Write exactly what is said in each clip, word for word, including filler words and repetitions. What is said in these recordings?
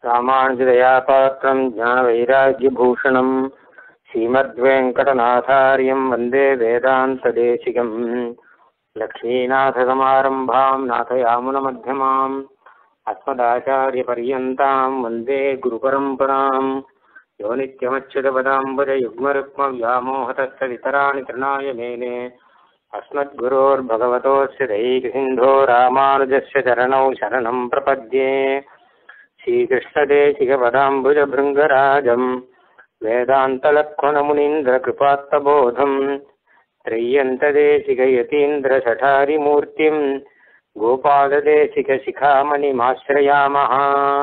रामानुजदयापात्रं ज्ञानवैराग्यभूषणं श्रीमद्वेङ्कटनाथार्यं वन्दे वेदान्तदेशिकं लक्ष्मीनाथसमारम्भां नाथयामुनमध्यमाम् अस्मदाचार्यपर्यन्तां वन्दे गुरुपरम्परां यो नित्यमच्युतपदाम्बुजयुग्मरुक्मव्यामोहतस्तदितराणि तृणाय मेने अस्मद्गुरोर्भगवतोऽस्य दैकसिन्धो रामानुजस्य चरणौ शरणं प्रपद्ये श्रीकृष्णदेशिकपदाम्बुजभृङ्गराजं वेदान्तलक्ष्मणमुनीन्द्रकृपात्तबोधं त्रय्यन्तदेशिकयतीन्द्रशठारिमूर्तिं गोपालदेशिकशिखामणिमाश्रयामः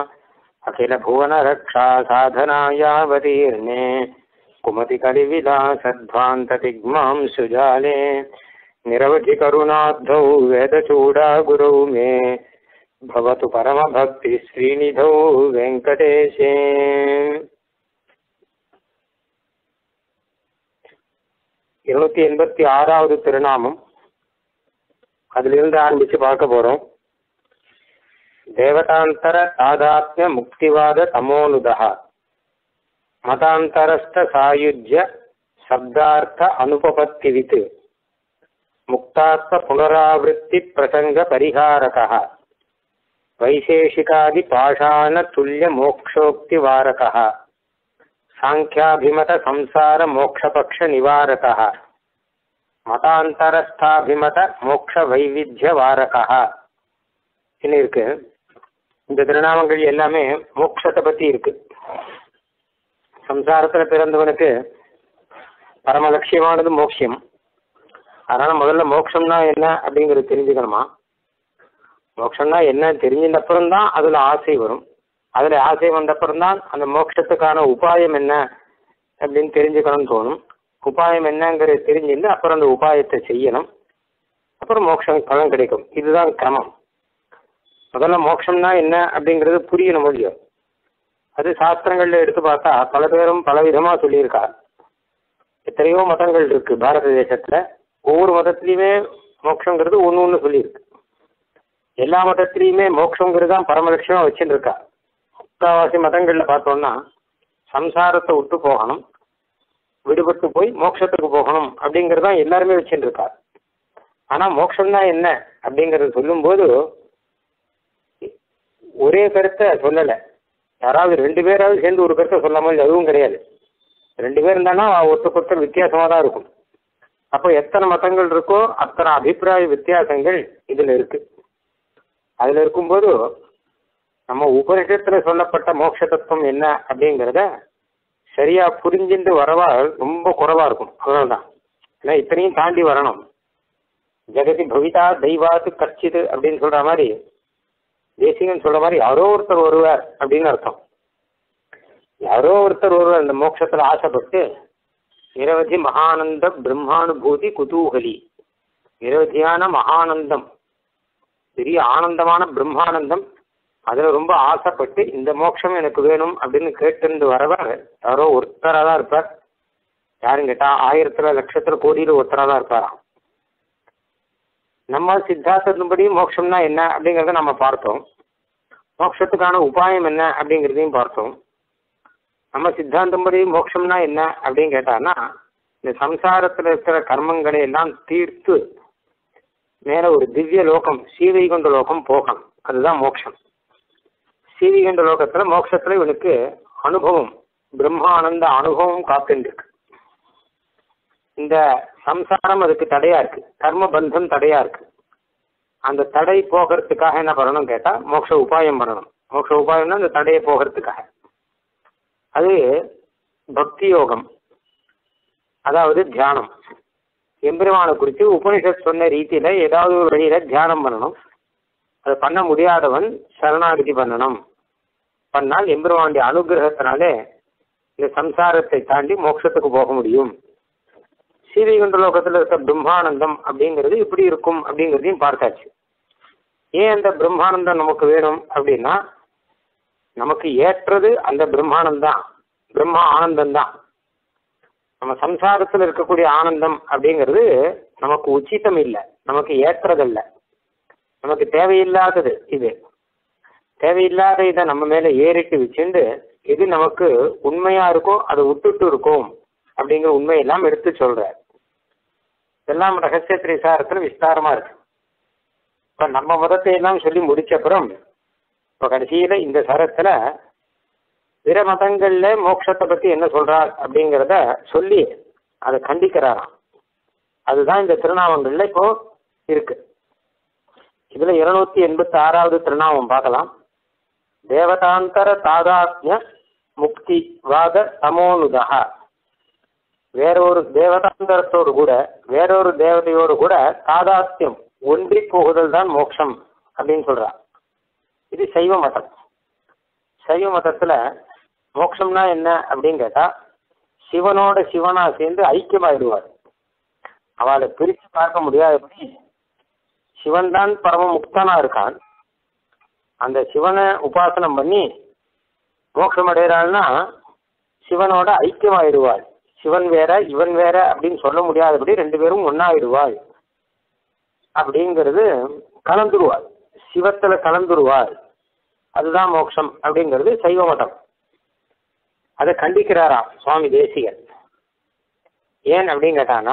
अखिलभुवनरक्षासाधनायावतीर्णे कुमतिकलिविलासध्वान्ततिग्मां सुजाले निरवधिकरुणाब्धौ वेदचूडागुरौ मे भवतु परमभक्तिश्रीनिधौ वेङ्कटेशे। இருநூத்தி எண்பத்தி ஆறாவது திருநாமம் அதிலிருந்து ஆரம்பிச்சு பார்க்க போறோம். தேவதாந்தர தாதாத்மிய முக்திவாத தமோனுதா மதாந்தரஸ்த சாயுஜ்ய சப்தார்த்த அனுபபத்திவித் முக்தாத்ம புனராவృత్తి பிரசங்க பரிகாரகः வைசேஷிகாதி பாஷாண துல்லிய மோக்ஷோக்திவாரகः சாங்கியாபிமத சம்சார மோக்ஷபக்ஷ நிவாரகः மதாந்தரஸ்தாபிமத மோக்ஷ வைவித்திய வாரகः இருக்கு. இந்த திருநாமங்கள் எல்லாமே மோட்சத்தை பத்தி இருக்கு. சம்சாரத்துல பிறந்தவனுக்கு பரம லட்சியமானது மோட்சம். அதனால முதல்ல மோட்சம்னா என்ன அப்படிங்கிறது தெரிஞ்சுக்கணுமா. மோட்சம்னா என்ன தெரிஞ்சின்ற அப்புறம்தான் அதுல ஆசை வரும். அதுல ஆசை வந்த அப்புறம்தான் அந்த மோட்சத்துக்கான உபாயம் என்ன அப்படின்னு தெரிஞ்சுக்கணும்னு தோணும். உபாயம் என்னங்கிறது தெரிஞ்சுட்டு அப்புறம் அந்த உபாயத்தை செய்யணும். அப்புறம் மோட்சம் பலன் கிடைக்கும். இதுதான் கிரமம். முதல்ல மோட்சம்னா என்ன அப்படிங்கிறது புரியணும் முடியும். அது சாஸ்திரங்கள்ல எடுத்து பார்த்தா பல பேரும் பல விதமா சொல்லியிருக்கா. எத்தனையோ மதங்கள் இருக்கு பாரத தேசத்துல. ஒவ்வொரு மதத்திலையுமே மோட்சங்கிறது ஒன்று ஒன்று சொல்லியிருக்கு. எல்லா மதத்திலையுமே மோட்சங்கிறது தான் பரமலட்சியமா வச்சுட்டு இருக்கா. முக்காவாசி மதங்கள்ல பார்த்தோம்னா சம்சாரத்தை விட்டு போகணும், விடுபட்டு போய் மோட்சத்துக்கு போகணும் அப்படிங்கிறதான் எல்லாருமே வச்சுட்டு இருக்கா. ஆனா மோட்சம்னா என்ன அப்படிங்கறது சொல்லும் போது ஒரே கருத்தை சொல்லலை. யாராவது ரெண்டு பேராவது சேர்ந்து ஒரு கருத்தை சொல்லாமல் அதுவும் கிடையாது. ரெண்டு பேர் இருந்தானா ஒருத்தருக்கு ஒருத்தர் வித்தியாசமா தான் இருக்கும். அப்போ எத்தனை மதங்கள் இருக்கோ அத்தனை அபிப்பிராய வித்தியாசங்கள் இதுல இருக்கு. அதுல இருக்கும்போது நம்ம உபனிஷத்துல சொல்லப்பட்ட மோட்ச தத்துவம் என்ன அப்படிங்கிறத சரியா புரிஞ்சுட்டு வரவா ரொம்ப குறைவா இருக்கும். அதனால்தான் ஏன்னா இத்தனையும் தாண்டி வரணும். ஜெகதி பவிதா தெய்வாத்து கச்சிது அப்படின்னு சொல்ற மாதிரி தேசிகன் சொல்ற மாதிரி யாரோ ஒருத்தர் வருவார் அப்படின்னு அர்த்தம். யாரோ ஒருத்தர் ஒருவர் அந்த மோட்சத்துல ஆசைப்பட்டு நிரவதி மகானந்த பிரம்மானுபூதி குதூகலி, நிரவதியான மகானந்தம், பெரிய ஆனந்தமான பிரம்மானந்தம், அதுல ரொம்ப ஆசைப்பட்டு இந்த மோட்சம் எனக்கு வேணும் அப்படின்னு கேட்டு வரவர் யாரோ ஒருத்தரா தான் இருப்பார். யாரும் கேட்டா ஆயிரத்துல லட்சத்துல கோடியில ஒருத்தரா தான் இருப்பாராம். நம்ம சித்தாந்தத்தின்படி மோட்சம்னா என்ன அப்படிங்கிறத நம்ம பார்த்தோம். மோட்சத்துக்கான உபாயம் என்ன அப்படிங்கிறதையும் பார்த்தோம். நம்ம சித்தாந்தம்படி மோட்சம்னா என்ன அப்படின்னு கேட்டான்னா இந்த சம்சாரத்துல இருக்கிற கர்மங்களை எல்லாம் தீர்த்து மேல ஒரு திவ்ய லோகம் ஸ்ரீவைகுண்ட லோகம் போகணும். அதுதான் மோட்சம். ஸ்ரீவைகுண்ட லோகத்துல மோட்சத்துல இவனுக்கு அனுபவம், பிரம்மானந்த அனுபவம் காத்துருக்கு. இந்த சம்சாரம் அதுக்கு தடையா இருக்கு, கர்ம பந்தம் தடையா இருக்கு. அந்த தடை போகிறதுக்காக என்ன பண்ணணும் கேட்டா மோட்ச உபாயம் பண்ணணும். மோட்ச உபாயம்னா அந்த தடையை போகிறதுக்காக. அது பக்தி யோகம், அதாவது தியானம். எம்பெருமானை குறித்து உபனிஷத் சொன்ன ரீதியில ஏதாவது ஒரு வழியில தியானம் பண்ணணும். அதை பண்ண முடியாதவன் சரணாகதி பண்ணணும். பண்ணால் எம்பெருமானுடைய அனுகிரகத்தினாலே இந்த சம்சாரத்தை தாண்டி மோட்சத்துக்கு போக முடியும். ஸ்ரீவைகுண்ட லோகத்துல இருக்க பிரம்மானந்தம் அப்படிங்கிறது இப்படி இருக்கும் அப்படிங்கிறதையும் பார்த்தாச்சு. ஏன் அந்த பிரம்மானந்தம் நமக்கு வேணும் அப்படின்னா நமக்கு ஏற்றது அந்த பிரம்மானந்தம், பிரம்மா ஆனந்தம் தான். நம்ம சம்சாரத்தில் இருக்கக்கூடிய ஆனந்தம் அப்படிங்கிறது நமக்கு உச்சிதம் இல்லை, நமக்கு ஏற்றதல்ல, நமக்கு தேவையில்லாதது. இது தேவையில்லாத இதை நம்ம மேல ஏறிட்டு வச்சுண்டு எது நமக்கு உண்மையா இருக்கோ அதை விட்டுட்டு இருக்கோம் அப்படிங்கிற உண்மையெல்லாம் எடுத்து சொல்ற. இதெல்லாம் ரகசிய திரிசாரத்துல விஸ்தாரமா இருக்கு. இப்ப நம்ம மதத்தை எல்லாம் சொல்லி முடிச்சப்புறம் இப்ப கடைசியில இந்த சரத்துல பிற மதங்கள்ல மோட்சத்தை பத்தி என்ன சொல்றார் அப்படிங்கிறத சொல்லி அதை கண்டிக்கிறாராம். அதுதான் இந்த திருநாமங்கள்ல இப்போ இருக்கு. இதுல இருநூத்தி எண்பத்தி ஆறாவது திருநாமம் பார்க்கலாம். தேவதாந்தர தாதாத்மிய முக்தி வாத தமோனுதா. வேறொரு தேவதாந்தரத்தோடு கூட வேறொரு தேவதையோடு கூட தாதாத்யம் ஒன்றி போகுதல் தான் மோட்சம் அப்படின்னு சொல்றா. இது சைவ மதம். சைவ மதத்துல மோட்சம்னா என்ன அப்படின்னு கேட்டா சிவனோட சிவனா சேர்ந்து ஐக்கியமாயிடுவார். அவளை பிரித்து பார்க்க முடியாதபடி சிவன் தான் பரம முக்தனா இருக்கான். அந்த சிவனை உபாசனம் பண்ணி மோட்சம் அடைகிறாள்னா சிவனோட ஐக்கியமாயிடுவாள். சிவன் வேற இவன் வேற அப்படின்னு சொல்ல முடியாதபடி ரெண்டு பேரும் ஒன்னாயிடுவாள் அப்படிங்கிறது. கலந்துருவாள், சிவத்துல கலந்துருவாள். அதுதான் மோட்சம் அப்படிங்கிறது சைவ மதம். அதை கண்டிக்கிறாராம் சுவாமி தேசிகன். ஏன் அப்படின்னு கேட்டானா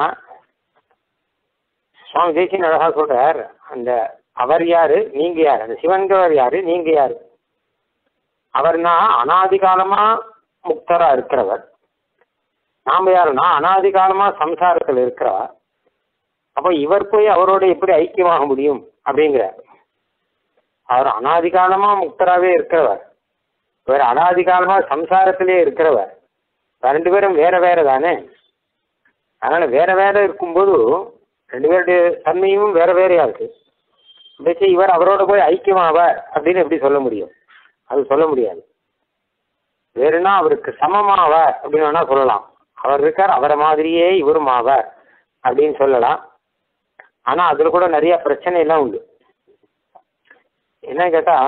சுவாமி தேசிகன் அழகா சொல்றார், அந்த அவர் யாரு நீங்க யாரு, அந்த சிவன்கிறவர் யாரு நீங்க யாரு. அவர்னா அனாதி காலமா முக்தரா இருக்கிறவர். நாம யாருன்னா அனாதி காலமா சம்சாரத்தில் இருக்கிறவா. அப்போ இவர் போய் அவரோட எப்படி ஐக்கியமாக முடியும் அப்படிங்கிறார். அவர் அனாதி காலமா முக்தராகவே இருக்கிறவர், இவர் அனாதி காலமா சம்சாரத்திலே இருக்கிறவர். ரெண்டு பேரும் வேற வேற தானே. அதனால வேற வேற இருக்கும்போது ரெண்டு பேருடைய தன்மையும் வேற வேறையா இருக்கு. இவர் அவரோட போய் ஐக்கியமாவார் அப்படின்னு எப்படி சொல்ல முடியும்? அது சொல்ல முடியாது. வேறுனா அவருக்கு சமமாவார் அப்படின்னு வேணா சொல்லலாம். அவர் இருக்கார், அவரை மாதிரியே இவரும் ஆவார் அப்படின்னு சொல்லலாம். ஆனா அதுல கூட நிறைய பிரச்சனை எல்லாம் உண்டு. என்ன கேட்டா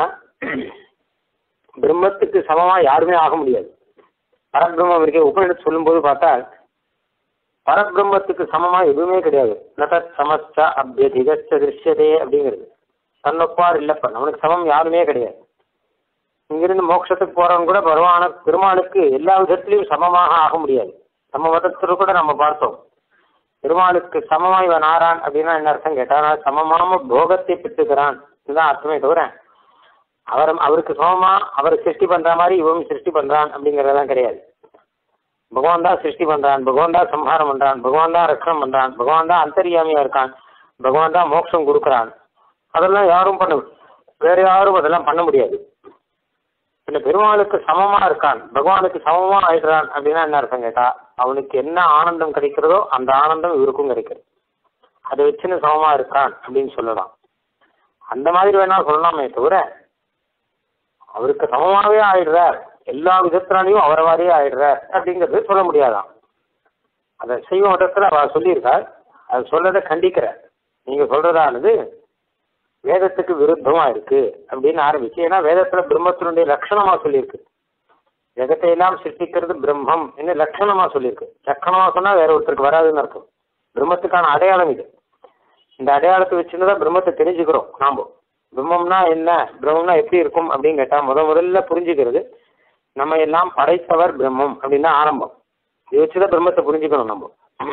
பிரம்மத்துக்கு சமமா யாருமே ஆக முடியாது. பரபிரம்மம் இருக்க உபநிடத்து சொல்லும் போது பார்த்தா பரபிரம்மத்துக்கு சமமா எதுவுமே கிடையாது. நதத் சமஸ்த அபியதிகச்ச திருஷ்யதே அப்படிங்கிறது. தன்னொப்பார் இல்லப்ப நம்மளுக்கு சமம் யாருமே கிடையாது. இங்கிருந்து மோட்சத்துக்கு போறவங்க கூட பகவான பெருமாளுக்கு எல்லா விதத்திலையும் சமமாக ஆக முடியாது. நம்ம மதத்துல கூட நம்ம பார்த்தோம், பெருமாளுக்கு சமமா இவன் ஆறான் அப்படின்னா என்ன அர்த்தம் கேட்டா சமமாம போகத்தை பெற்றுக்கிறான் இதுதான் அர்த்தமே தவிர அவர் அவருக்கு சமமா அவரை சிருஷ்டி பண்ற மாதிரி இவன் சிருஷ்டி பண்றான் அப்படிங்கறதெல்லாம் கிடையாது. பகவான் தான் சிருஷ்டி பண்றான், பகவான் தான் சம்ஹாரம் பண்றான், பகவான் தான் ரட்சணம் பண்றான், பகவான் தான் அந்தரியாமியா இருக்கான், பகவான் தான் மோட்சம் கொடுக்குறான். அதெல்லாம் யாரும் பண்ண வேற யாரும் அதெல்லாம் பண்ண முடியாது. இந்த பெருமாளுக்கு சமமா இருக்கான், பகவானுக்கு சமமா ஆயிடுறான் அப்படின்னா என்ன அர்த்தம் கேட்டா அவனுக்கு என்ன ஆனந்தம் கிடைக்கிறதோ அந்த ஆனந்தம் இவருக்கும் கிடைக்கிறது. அதை வச்சுன்னு சமமா இருக்கான் அப்படின்னு சொல்லலாம். அந்த மாதிரி வேணா சொல்லலாமே தவிர அவருக்கு சமமாவே ஆயிடுறார், எல்லா விதத்தினாலையும் அவரை மாதிரியே ஆயிடுறார் அப்படிங்கிறது சொல்ல முடியாதான். அதை சைவ மதத்துல அவர் சொல்லியிருக்கார். அது சொல்றதை கண்டிக்கிறார். நீங்க சொல்றதானது வேதத்துக்கு விருத்தமா இருக்கு அப்படின்னு ஆரம்பிச்சு. ஏன்னா வேதத்துல பிரம்மத்தினுடைய லட்சணமா சொல்லியிருக்கு. ஜெகத்தை எல்லாம் சிருஷ்டிக்கிறது பிரம்மம் என்ன லட்சணமா சொல்லியிருக்கு. லட்சணமா சொன்னா வேற ஒருத்தருக்கு வராதுன்னு அர்த்தம். பிரம்மத்துக்கான அடையாளம் இது. இந்த அடையாளத்தை வச்சுதான் பிரம்மத்தை தெரிஞ்சுக்கிறோம் நாம. பிரம்மம்னா என்ன, பிரம்மம்னா எப்படி இருக்கும் அப்படின்னு கேட்டா முத முதல்ல புரிஞ்சுக்கிறது நம்ம எல்லாம் படைத்தவர் பிரம்மம் அப்படின்னு ஆரம்பம். இதை வச்சுதான் பிரம்மத்தை புரிஞ்சுக்கணும் நம்ம.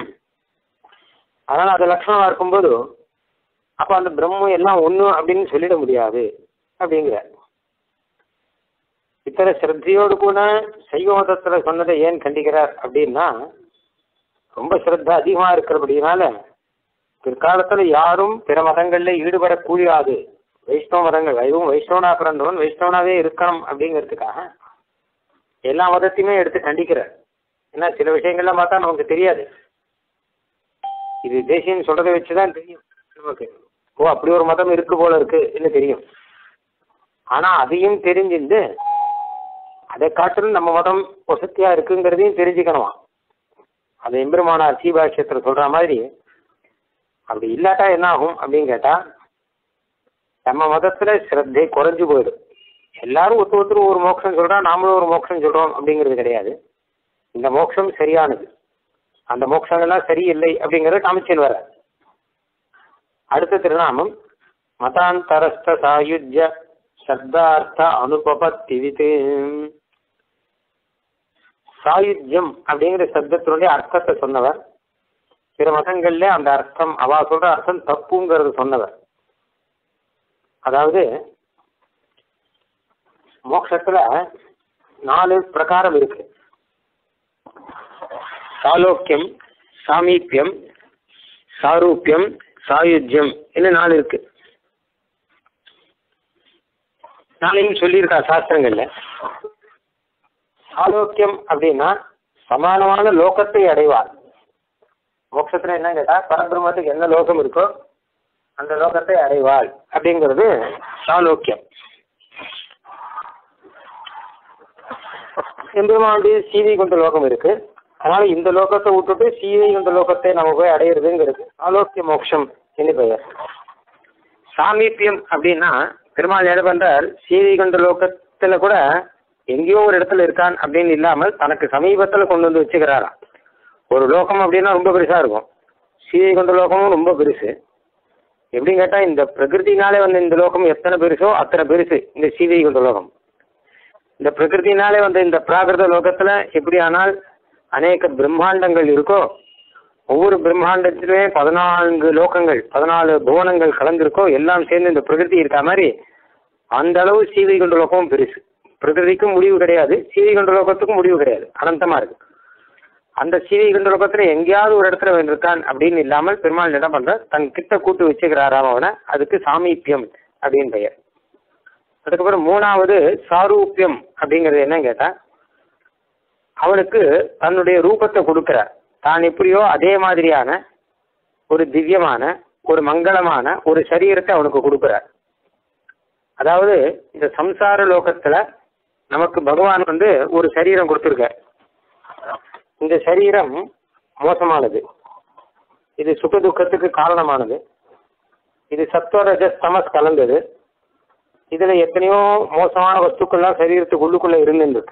அதனால அது லட்சணமா இருக்கும்போது அப்ப அந்த பிரம்மம் எல்லாம் ஒண்ணு அப்படின்னு சொல்லிட முடியாது அப்படிங்கிற இத்தனை ஸ்ரத்தையோடு கூட சைவ மதத்துல சொன்னதை ஏன் கண்டிக்கிறார் அப்படின்னா ரொம்ப ஸ்ரத்த அதிகமா இருக்கிறபடினால பிற்காலத்துல யாரும் பிற மதங்கள்ல ஈடுபடக்கூடாது. வைஷ்ணவ மதங்கள் அதுவும் வைஷ்ணவனா பிறந்தவன் வைஷ்ணவனாவே இருக்கணும் அப்படிங்கிறதுக்காக எல்லா மதத்தையுமே எடுத்து கண்டிக்கிறார். ஏன்னா சில விஷயங்கள்லாம் பார்த்தா நமக்கு தெரியாது. இது தேசியம் சொல்றதை வச்சுதான் தெரியும் நமக்கு. ஓ அப்படி ஒரு மதம் இருக்கு போல இருக்கு என்ன தெரியும். ஆனா அதையும் தெரிஞ்சிருந்து அதை காட்டிலும் நம்ம மதம் வசதியா இருக்குங்கிறதையும் தெரிஞ்சுக்கணுமா. அது எம்பெருமானார் சீபாஷ்யத்துல சொல்ற மாதிரி அப்படி இல்லாட்டா என்ன ஆகும் அப்படின்னு கேட்டா நம்ம மதத்துல ஸ்ரத்தை குறைஞ்சு போயிடும். எல்லாரும் ஒத்து ஒருத்தர் ஒரு மோட்சம் சொல்றான், நாமளும் ஒரு மோட்சம் சொல்றோம் அப்படிங்கிறது கிடையாது. இந்த மோட்சம் சரியானது, அந்த மோட்சங்கள்லாம் சரியில்லை அப்படிங்கறத காமிச்சல் வர. அடுத்த திருநாமம் மதாந்தரஸ்த சாயுஜ்ய சப்தார்த்த அனுபவத்திவித்து. சாயுஜ்யம் அப்படிங்கிற சப்தத்தினுடைய அர்த்தத்தை சொன்னவர். பிற மதங்கள்ல அந்த அர்த்தம் அவா சொல்ற அர்த்தம் தப்புங்கிறது சொன்னவர். அதாவது மோட்சத்துல நாலு பிரகாரம் இருக்கு. சாலோக்கியம், சாமீபியம், சாரூபியம், சாயுஜ்யம் என்ன நாலு இருக்கு. நாளையும் சொல்லியிருக்கா சாஸ்திரங்கள்ல. சாலோக்கியம் அப்படின்னா சமானமான லோகத்தை அடைவார். மோட்சத்துல என்ன கேட்டா பரபிரம்மத்துக்கு என்ன லோகம் இருக்கோ அந்த லோகத்தை அடைவாள் அப்படிங்கிறது சாலோக்கியம். எம்பெருமானுடைய சீதை கொண்ட லோகம் இருக்கு. அதனால இந்த லோகத்தை விட்டுட்டு சீதை கொண்ட லோகத்தை நம்ம போய் அடையிறதுங்கிறது ஆலோக்கிய மோட்சம் என்று பெயர். சாமீபியம் அப்படின்னா பெருமாள் என்ன பண்றார், சீதை கொண்ட லோகத்துல கூட எங்கேயோ ஒரு இடத்துல இருக்கான் அப்படின்னு இல்லாமல் தனக்கு சமீபத்துல கொண்டு வந்து வச்சுக்கிறாராம். ஒரு லோகம் அப்படின்னா ரொம்ப பெருசா இருக்கும். சீதை கொண்ட லோகமும் ரொம்ப பெருசு. எப்படின்னு கேட்டா இந்த பிரகிருத்தினாலே வந்த இந்த லோகம் எத்தனை பெருசோ அத்தனை பெருசு இந்த சீதை கொண்ட லோகம். இந்த பிரகிருத்தினாலே வந்த இந்த பிராகிருத லோகத்துல எப்படி ஆனால் அநேக பிரம்மாண்டங்கள் இருக்கோ, ஒவ்வொரு பிரம்மாண்டத்திலுமே பதினான்கு லோகங்கள் பதினாலு புவனங்கள் கலந்திருக்கோ, எல்லாம் சேர்ந்து இந்த பிரகிருதி இருக்கா மாதிரி அந்த அளவு சீதை கொண்ட லோகமும் பெருசு. பிரகிருதிக்கும் முடிவு கிடையாது, சீதை கொண்ட லோகத்துக்கும் முடிவு கிடையாது, அனந்தமா இருக்கு. அந்த சீதை கொண்ட லோகத்துல எங்கேயாவது ஒரு இடத்துல இருக்கான் அப்படின்னு இல்லாமல் பெருமாள் என்ன பண்ற தன் கிட்ட கூட்டு வச்சுக்கிறாராம் அவனை. அதுக்கு சாமீபியம் அப்படின்னு பெயர். அதுக்கப்புறம் மூணாவது சாரூபியம் அப்படிங்கிறது என்னன்னு கேட்டா அவனுக்கு தன்னுடைய ரூபத்தை கொடுக்கிறார். தான் எப்படியோ அதே மாதிரியான ஒரு திவ்யமான ஒரு மங்களமான ஒரு சரீரத்தை அவனுக்கு கொடுக்கிறார். அதாவது இந்த சம்சார லோகத்துல நமக்கு பகவான் வந்து ஒரு சரீரம் கொடுத்துருக்கார். இந்த சரீரம் மோசமானது, இது சுக துக்கத்துக்கு காரணமானது, இது சத்வரஜஸ் தமஸ் கலந்தது. இதுல எத்தனையோ மோசமான வஸ்துக்கள்லாம் சரீரத்துக்கு உள்ளுக்குள்ள இருந்துருக்கு.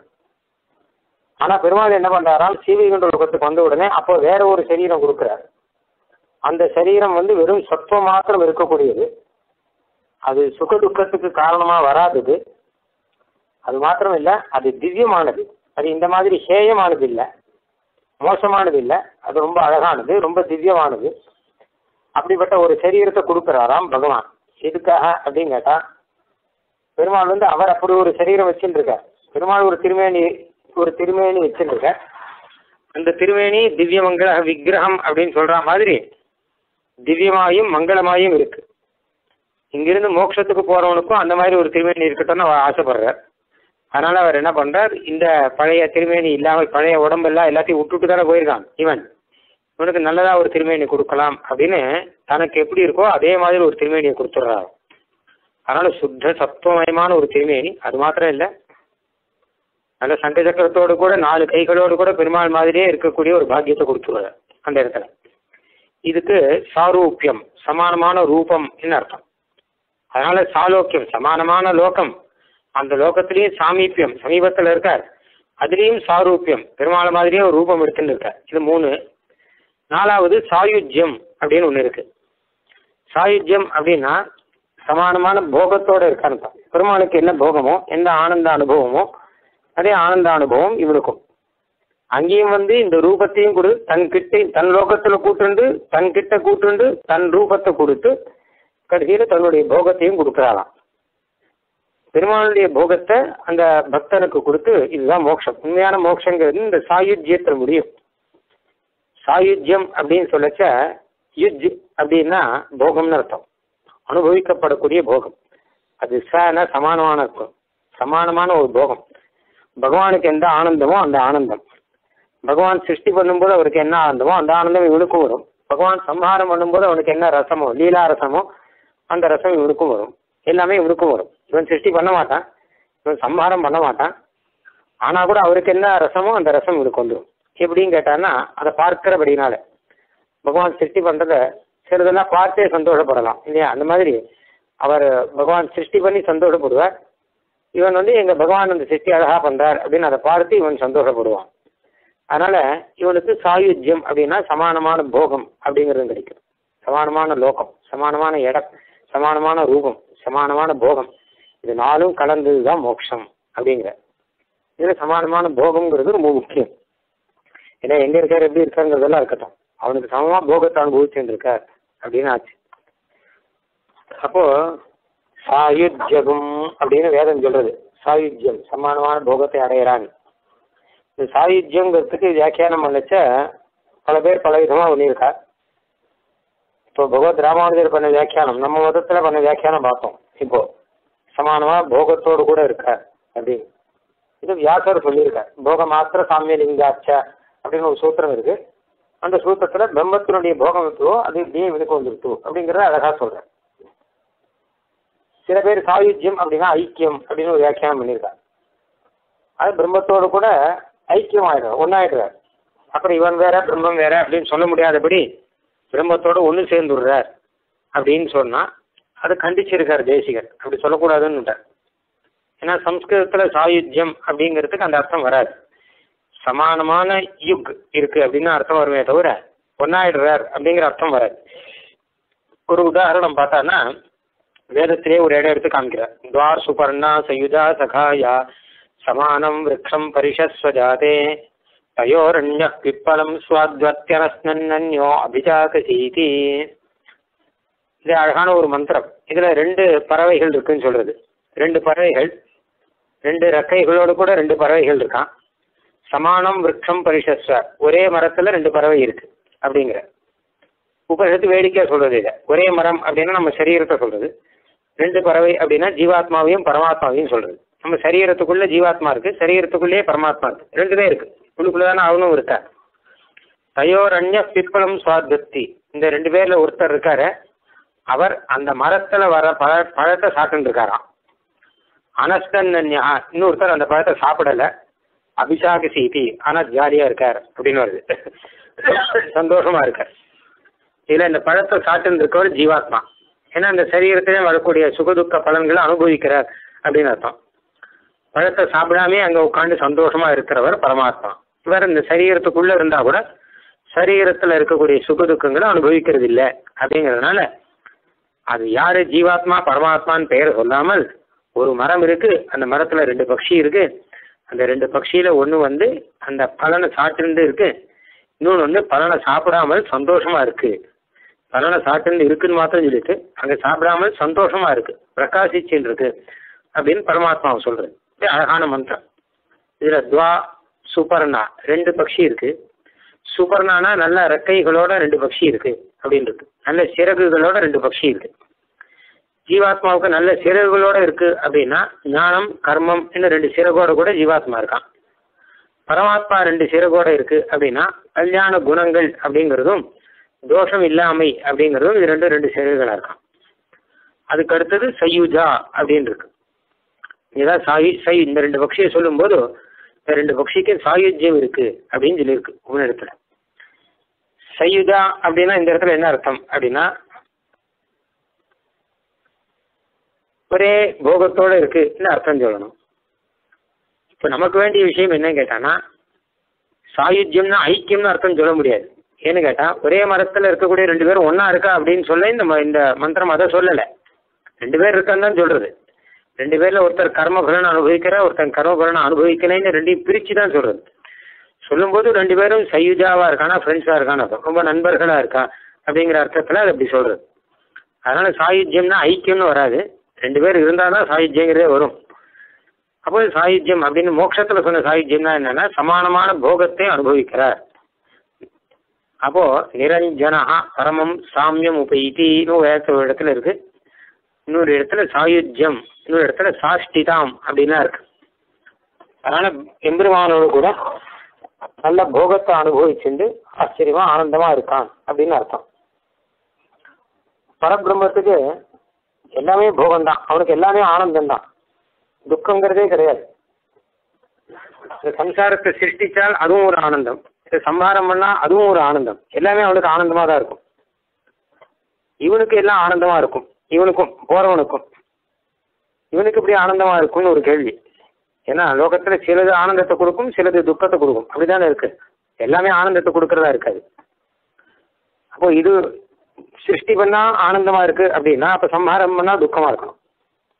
ஆனா பெருமாள் என்ன பண்றாராம், சீவை கொண்ட லோகத்துக்கு வந்த உடனே அப்போ வேற ஒரு சரீரம் கொடுக்கிறார். அந்த சரீரம் வந்து வெறும் சத்துவம் மாத்திரம் இருக்கக்கூடியது, அது சுக துக்கத்துக்கு காரணமா வராதது. அது மாத்திரம் இல்லை, அது திவ்யமானது. அது இந்த மாதிரி ஹேயமானது இல்லை, மோசமானது இல்லை, அது ரொம்ப அழகானது, ரொம்ப திவ்யமானது. அப்படிப்பட்ட ஒரு சரீரத்தை கொடுக்கிறாராம் பகவான். எதுக்காக அப்படின்னு கேட்டா பெருமாள் வந்து அவர் அப்படி ஒரு சரீரம் வச்சுட்டு இருக்கார். பெருமாள் ஒரு திருமேனி ஒரு திருமேனி வச்சுட்டு இருக்கார். அந்த திருமேனி திவ்யமங்கள விக்கிரகம் அப்படின்னு சொல்ற மாதிரி திவ்யமாயும் மங்களமாயும் இருக்கு. இங்கிருந்து மோட்சத்துக்கு போறவனுக்கும் அந்த மாதிரி ஒரு திருமேனி இருக்கட்டும்னு அவர் ஆசைப்படுறார். அதனால அவர் என்ன பண்றார், இந்த பழைய திருமேனி இல்லாமல் பழைய உடம்பெல்லாம் எல்லாத்தையும் விட்டுட்டு தானே போயிருக்கான் இவன், இவனுக்கு நல்லதா ஒரு திருமேனி கொடுக்கலாம் அப்படின்னு தனக்கு எப்படி இருக்கோ அதே மாதிரி ஒரு திருமேனியை கொடுத்துட்றாரு. அதனால சுத்த சத்துவமயமான ஒரு திருமேனி. அது மாத்திரம் இல்லை, நல்ல சங்க சக்கரத்தோடு கூட நாலு கைகளோடு கூட பெருமாள் மாதிரியே இருக்கக்கூடிய ஒரு பாக்கியத்தை கொடுத்துருவார் அந்த இடத்துல. இதுக்கு சாரூபியம் சமானமான ரூபம் என்ன அர்த்தம். அதனால சாலோக்கியம் சமானமான லோகம், அந்த லோகத்திலையும் சாமீபியம் சமீபத்தில் இருக்கார், அதுலேயும் சாரூபியம் பெருமாள் மாதிரியே ஒரு ரூபம் எடுத்துன்னு இருக்கார். இது மூணு. நாலாவது சாயுஜ்யம் அப்படின்னு ஒன்று இருக்கு. சாயுஜ்யம் அப்படின்னா சமானமான போகத்தோடு இருக்கான்னு. பெருமாளுக்கு என்ன போகமோ எந்த ஆனந்த அனுபவமோ அதே ஆனந்த அனுபவம் இவனுக்கும். அங்கேயும் வந்து இந்த ரூபத்தையும் கொடு, தன் கிட்ட தன் லோகத்துல கூட்டுண்டு தன் கிட்ட கூட்டுண்டு தன் ரூபத்தை கொடுத்து கடைசியில் தன்னுடைய போகத்தையும் கொடுக்குறாளாம். பெருமாளுடைய போகத்தை அந்த பக்தனுக்கு கொடுத்து இதுதான் மோட்சம். உண்மையான மோட்சங்கிறது இந்த சாயுஜ்யத்தில் முடியும். சாயுஜ்யம் அப்படின்னு சொல்லச்ச யுஜ் அப்படின்னா போகம்னு அர்த்தம், அனுபவிக்கப்படக்கூடிய போகம். அது சன சமானமான அர்த்தம், சமானமான ஒரு போகம். பகவானுக்கு எந்த ஆனந்தமோ அந்த ஆனந்தம், பகவான் சிருஷ்டி பண்ணும்போது அவருக்கு என்ன ஆனந்தமோ அந்த ஆனந்தம் இவனுக்கும் வரும். பகவான் சம்ஹாரம் பண்ணும்போது அவனுக்கு என்ன ரசமோ லீலா ரசமோ அந்த ரசம் இவனுக்கும் வரும். எல்லாமே இவனுக்கும் வரும். இவன் சிருஷ்டி பண்ண மாட்டான், இவன் சம்ஹாரம் பண்ண மாட்டான், ஆனா கூட அவருக்கு என்ன ரசமோ அந்த ரசம் இவனுக்கு வந்துடும். எப்படின்னு கேட்டான்னா அதை பார்க்கிறபடினால பகவான் சிருஷ்டி பண்றத சிலதெல்லாம் பார்த்தே சந்தோஷப்படலாம் இல்லையா. அந்த மாதிரி அவர் பகவான் சிருஷ்டி பண்ணி சந்தோஷப்படுவார். இவன் வந்து எங்க பகவான் அந்த சிருஷ்டி அழகா பண்றார் அப்படின்னு அதை பார்த்து இவன் சந்தோஷப்படுவான். அதனால இவனுக்கு சாயுஜ்யம் அப்படின்னா சமானமான போகம் அப்படிங்கிறது கிடைக்கும். சமானமான லோகம், சமானமான இடம், சமானமான ரூபம், சமானமான போகம் இது நாலும் கலந்தது தான் மோட்சம் அப்படிங்கிற. இதில் சமானமான போகம்ங்கிறது ரொம்ப முக்கியம். ஏன்னா எங்கே இருக்கார் எப்படி இருக்காருங்கிறதெல்லாம் இருக்கட்டும், அவனுக்கு சமமாக போகத்தை அனுபவிச்சுருக்கார் அப்படின்னு ஆச்சு. அப்போ சாயுஜ்யம் அப்படின்னு வேதம் சொல்றது, சாயுஜ்யம் சமானமான போகத்தை அடையிறான். இந்த சாயுஜ்யங்கிறதுக்கு வியாக்கியானம் பண்ணச்ச பல பேர் பல விதமாக பண்ணியிருக்கார். இப்போ பகவத் ராமானுஜர் பண்ண வியாக்கியானம், நம்ம மதத்தில் பண்ண வியாக்கியானம் பார்த்தோம். இப்போ சமானமா போகத்தோடு கூட இருக்கார் அப்படின்னு இது வியாசர் சொல்லியிருக்கார். போக மாத்திர சாமிய லிங்காச்ச அப்படின்னு ஒரு சூத்திரம் இருக்கு. அந்த சூத்திரத்துல பிரம்மத்தினுடைய போகம் இருக்கோ அது இப்படியே வினுக்கு வந்துருத்து அப்படிங்கிறத அழகா சொல்றார். சில பேர் சாயுஜ்யம் அப்படின்னா ஐக்கியம் அப்படின்னு ஒரு வியாக்கியானம் பண்ணியிருக்கார். அது பிரம்மத்தோடு கூட ஐக்கியம் ஆயிடுறார், ஒன்னாயிடுறார். அப்புறம் இவன் வேற பிரம்மம் வேற அப்படின்னு சொல்ல முடியாதபடி பிரம்மத்தோடு ஒன்று சேர்ந்துடுறார் அப்படின்னு சொன்னா அதை கண்டிச்சிருக்கார் தேசிகர். அப்படி சொல்லக்கூடாதுன்னு. ஏன்னா சம்ஸ்கிருதத்தில் சாயுஜ்யம் அப்படிங்கிறதுக்கு அந்த அர்த்தம் வராது. சமானமான யுக் இருக்கு அப்படின்னு அர்த்தம் வருமே தவிர ஒன்னாயிடுறார் அப்படிங்கிற அர்த்தம் வராது. ஒரு உதாரணம் பார்த்தான்னா வேதத்திலே ஒரு இடம் எடுத்து காமிக்கிறார். துவார் சுபர்ணா சயுஜா சகாயா சமானம் விரக்ஷம் பரிஷஸ்வஜாதே தயோரண்ய பிப்பலம் ஸ்வாத்வத்யனஸ்னன்யோ அபிஜாகசீதி. இது அழகான ஒரு மந்திரம். இதுல ரெண்டு பறவைகள் இருக்குன்னு சொல்றது. ரெண்டு பறவைகள், ரெண்டு ரெக்கைகளோடு கூட ரெண்டு பறவைகள் இருக்கான். சமானம் விரக்ஷம் பரிஷஸ்வ, ஒரே மரத்துல ரெண்டு பறவை இருக்கு அப்படிங்கிற உபனிஷத்து வேடிக்கையா சொல்றது. இதை ஒரே மரம் அப்படின்னா நம்ம சரீரத்தை சொல்றது, ரெண்டு பறவை அப்படின்னா ஜீவாத்மாவையும் பரமாத்மாவையும் சொல்றது. நம்ம சரீரத்துக்குள்ள ஜீவாத்மா இருக்கு, சரீரத்துக்குள்ளேயே பரமாத்மா இருக்கு, ரெண்டுமே இருக்கு. உள்ளுக்குள்ளதான அவனும் இருக்கா. தயோரண்ய பிப்பலம் சுவாத்வத்தி, இந்த ரெண்டு பேர்ல ஒருத்தர் இருக்காரு, அவர் அந்த மரத்துல வர பழ பழத்தை சாப்பிட்டு இருக்காராம். அனஸ்தன்யா, இன்னொருத்தர் அந்த பழத்தை சாப்பிடல, அபிஷாக சீதி, ஆனா ஜாலியா இருக்கார் அப்படின்னு வருது, சந்தோஷமா இருக்கார். இதுல இந்த பழத்தை சாப்பிட்டு இருக்கவர் ஜீவாத்மா. ஏன்னா இந்த சரீரத்திலே வரக்கூடிய சுகதுக்க பலன்களை அனுபவிக்கிறார் அப்படின்னு அர்த்தம். பழத்தை சாப்பிடாமே அங்க உட்காந்து சந்தோஷமா இருக்கிறவர் பரமாத்மா. இவர் இந்த சரீரத்துக்குள்ள இருந்தா கூட சரீரத்துல இருக்கக்கூடிய சுகதுக்கங்களை அனுபவிக்கிறது இல்லை அப்படிங்கிறதுனால அது யாரு ஜீவாத்மா பரமாத்மான்னு பெயர் சொல்லாமல் ஒரு மரம் இருக்கு, அந்த மரத்துல ரெண்டு பட்சி இருக்கு, அந்த ரெண்டு பட்சியில ஒண்ணு வந்து அந்த பலனை சாப்பிட்டு இருக்கு, இன்னொன்று வந்து பலனை சாப்பிடாமல் சந்தோஷமா இருக்கு. பலனை சாப்பிட்டு இருக்குன்னு மாத்திரம் சொல்லிட்டு அங்க சாப்பிடாமல் சந்தோஷமா இருக்கு, பிரகாசிச்சுன்னு இருக்கு அப்படின்னு பரமாத்மாவை சொல்றது. இது அழகான மந்திரம். இதுல துவா சுபர்ணா, ரெண்டு பட்சி இருக்கு. சுபர்ணானா நல்ல ரெக்கைகளோட ரெண்டு பட்சி இருக்கு அப்படின்னு இருக்கு. நல்ல சிறகுகளோட ரெண்டு பட்சி இருக்கு. ஜீவாத்மாவுக்கு நல்ல சிறகுகளோட இருக்கு அப்படின்னா ஞானம் கர்மம் இன்னும் ரெண்டு சிறகோட கூட ஜீவாத்மா இருக்கான். பரமாத்மா ரெண்டு சிறகோட இருக்கு அப்படின்னா கல்யாண குணங்கள் அப்படிங்கிறதும் தோஷம் இல்லாமை அப்படிங்கிறதும் இது ரெண்டு ரெண்டு சிறகுகளா இருக்கான். அதுக்கு அடுத்தது சயுஜா அப்படின்னு இருக்கு. இதான் சாயு சயு இந்த ரெண்டு பட்சியை சொல்லும் போது இந்த ரெண்டு பட்சிக்கு சாயுஜ்யம் இருக்கு அப்படின்னு சொல்லியிருக்கு ஒரு இடத்துல. சயுஜா அப்படின்னா இந்த இடத்துல என்ன அர்த்தம் அப்படின்னா ஒரே போகத்தோட இருக்குன்னு அர்த்தம் சொல்லணும். இப்போ நமக்கு வேண்டிய விஷயம் என்னன்னு கேட்டானா சாயுஜ்யம்னா ஐக்கியம்னு அர்த்தம் சொல்ல முடியாது. ஏன்னு கேட்டா ஒரே மரத்துல இருக்கக்கூடிய ரெண்டு பேரும் ஒன்னா இருக்கா அப்படின்னு சொல்ல இந்த இந்த மந்திரம் அதை சொல்லலை. ரெண்டு பேர் இருக்கான்னு தான் சொல்றது. ரெண்டு பேர்ல ஒருத்தர் கர்மபலனை அனுபவிக்கிற ஒருத்தர் கர்மபலனை அனுபவிக்கலைன்னு ரெண்டையும் பிரிச்சு தான் சொல்றது. சொல்லும்போது ரெண்டு பேரும் சயுஜாவா இருக்கானா ஃப்ரெண்ட்ஸா இருக்கான்னு அர்த்தம், ரொம்ப நண்பர்களா இருக்கா அப்படிங்கிற அர்த்தத்துல அது அப்படி சொல்றது. அதனால சாயுஜ்யம்னா ஐக்கியம்னு வராது, ரெண்டு பேர் இருந்தால்தான் சாயுஜ்யங்கிறதே வரும். அப்போ சாயுஜ்யம் அப்படின்னு மோட்சத்துல சொன்ன சாயுஜ்யம்னா என்னன்னா சமானமான போகத்தை அனுபவிக்கிறார். அப்போ நிரஞ்சனா பரமம் சாமியம் உபைத்தின்னு ஒரு இடத்துல இருக்கு, இன்னொரு இடத்துல சாயுஜ்யம், இன்னொரு இடத்துல சாஷ்டிதாம் அப்படின்லாம் இருக்கு. அதனால எம்பெருமானோடு கூட நல்ல போகத்தை அனுபவிச்சுட்டு ஆச்சரியமா ஆனந்தமா இருக்கான் அப்படின்னு அர்த்தம். பரபிரம்மத்துக்கு எல்லாமே போகம்தான், அவனுக்கு எல்லாமே ஆனந்தம் தான், துக்கங்கிறதே கிடையாது. சம்சாரத்தை சிருஷ்டிச்சால் அதுவும் ஒரு ஆனந்தம், சம்ஹாரம் பண்ணா அதுவும் ஒரு ஆனந்தம், எல்லாமே அவனுக்கு ஆனந்தமா தான் இருக்கும். இவனுக்கு எல்லாம் ஆனந்தமா இருக்கும், இவனுக்கும் போறவனுக்கும். இவனுக்கு இப்படி ஆனந்தமா இருக்கும்னு ஒரு கேள்வி. ஏன்னா லோகத்துல சிலது ஆனந்தத்தை கொடுக்கும், சிலது துக்கத்தை கொடுக்கும், அப்படித்தானே இருக்கு. எல்லாமே ஆனந்தத்தை கொடுக்கறதா இருக்காது. அப்போ இது சிருஷ்டி பண்ணா ஆனந்தமா இருக்கு அப்படின்னா அப்ப சம்ஹாரம் பண்ணா துக்கமா இருக்கணும்.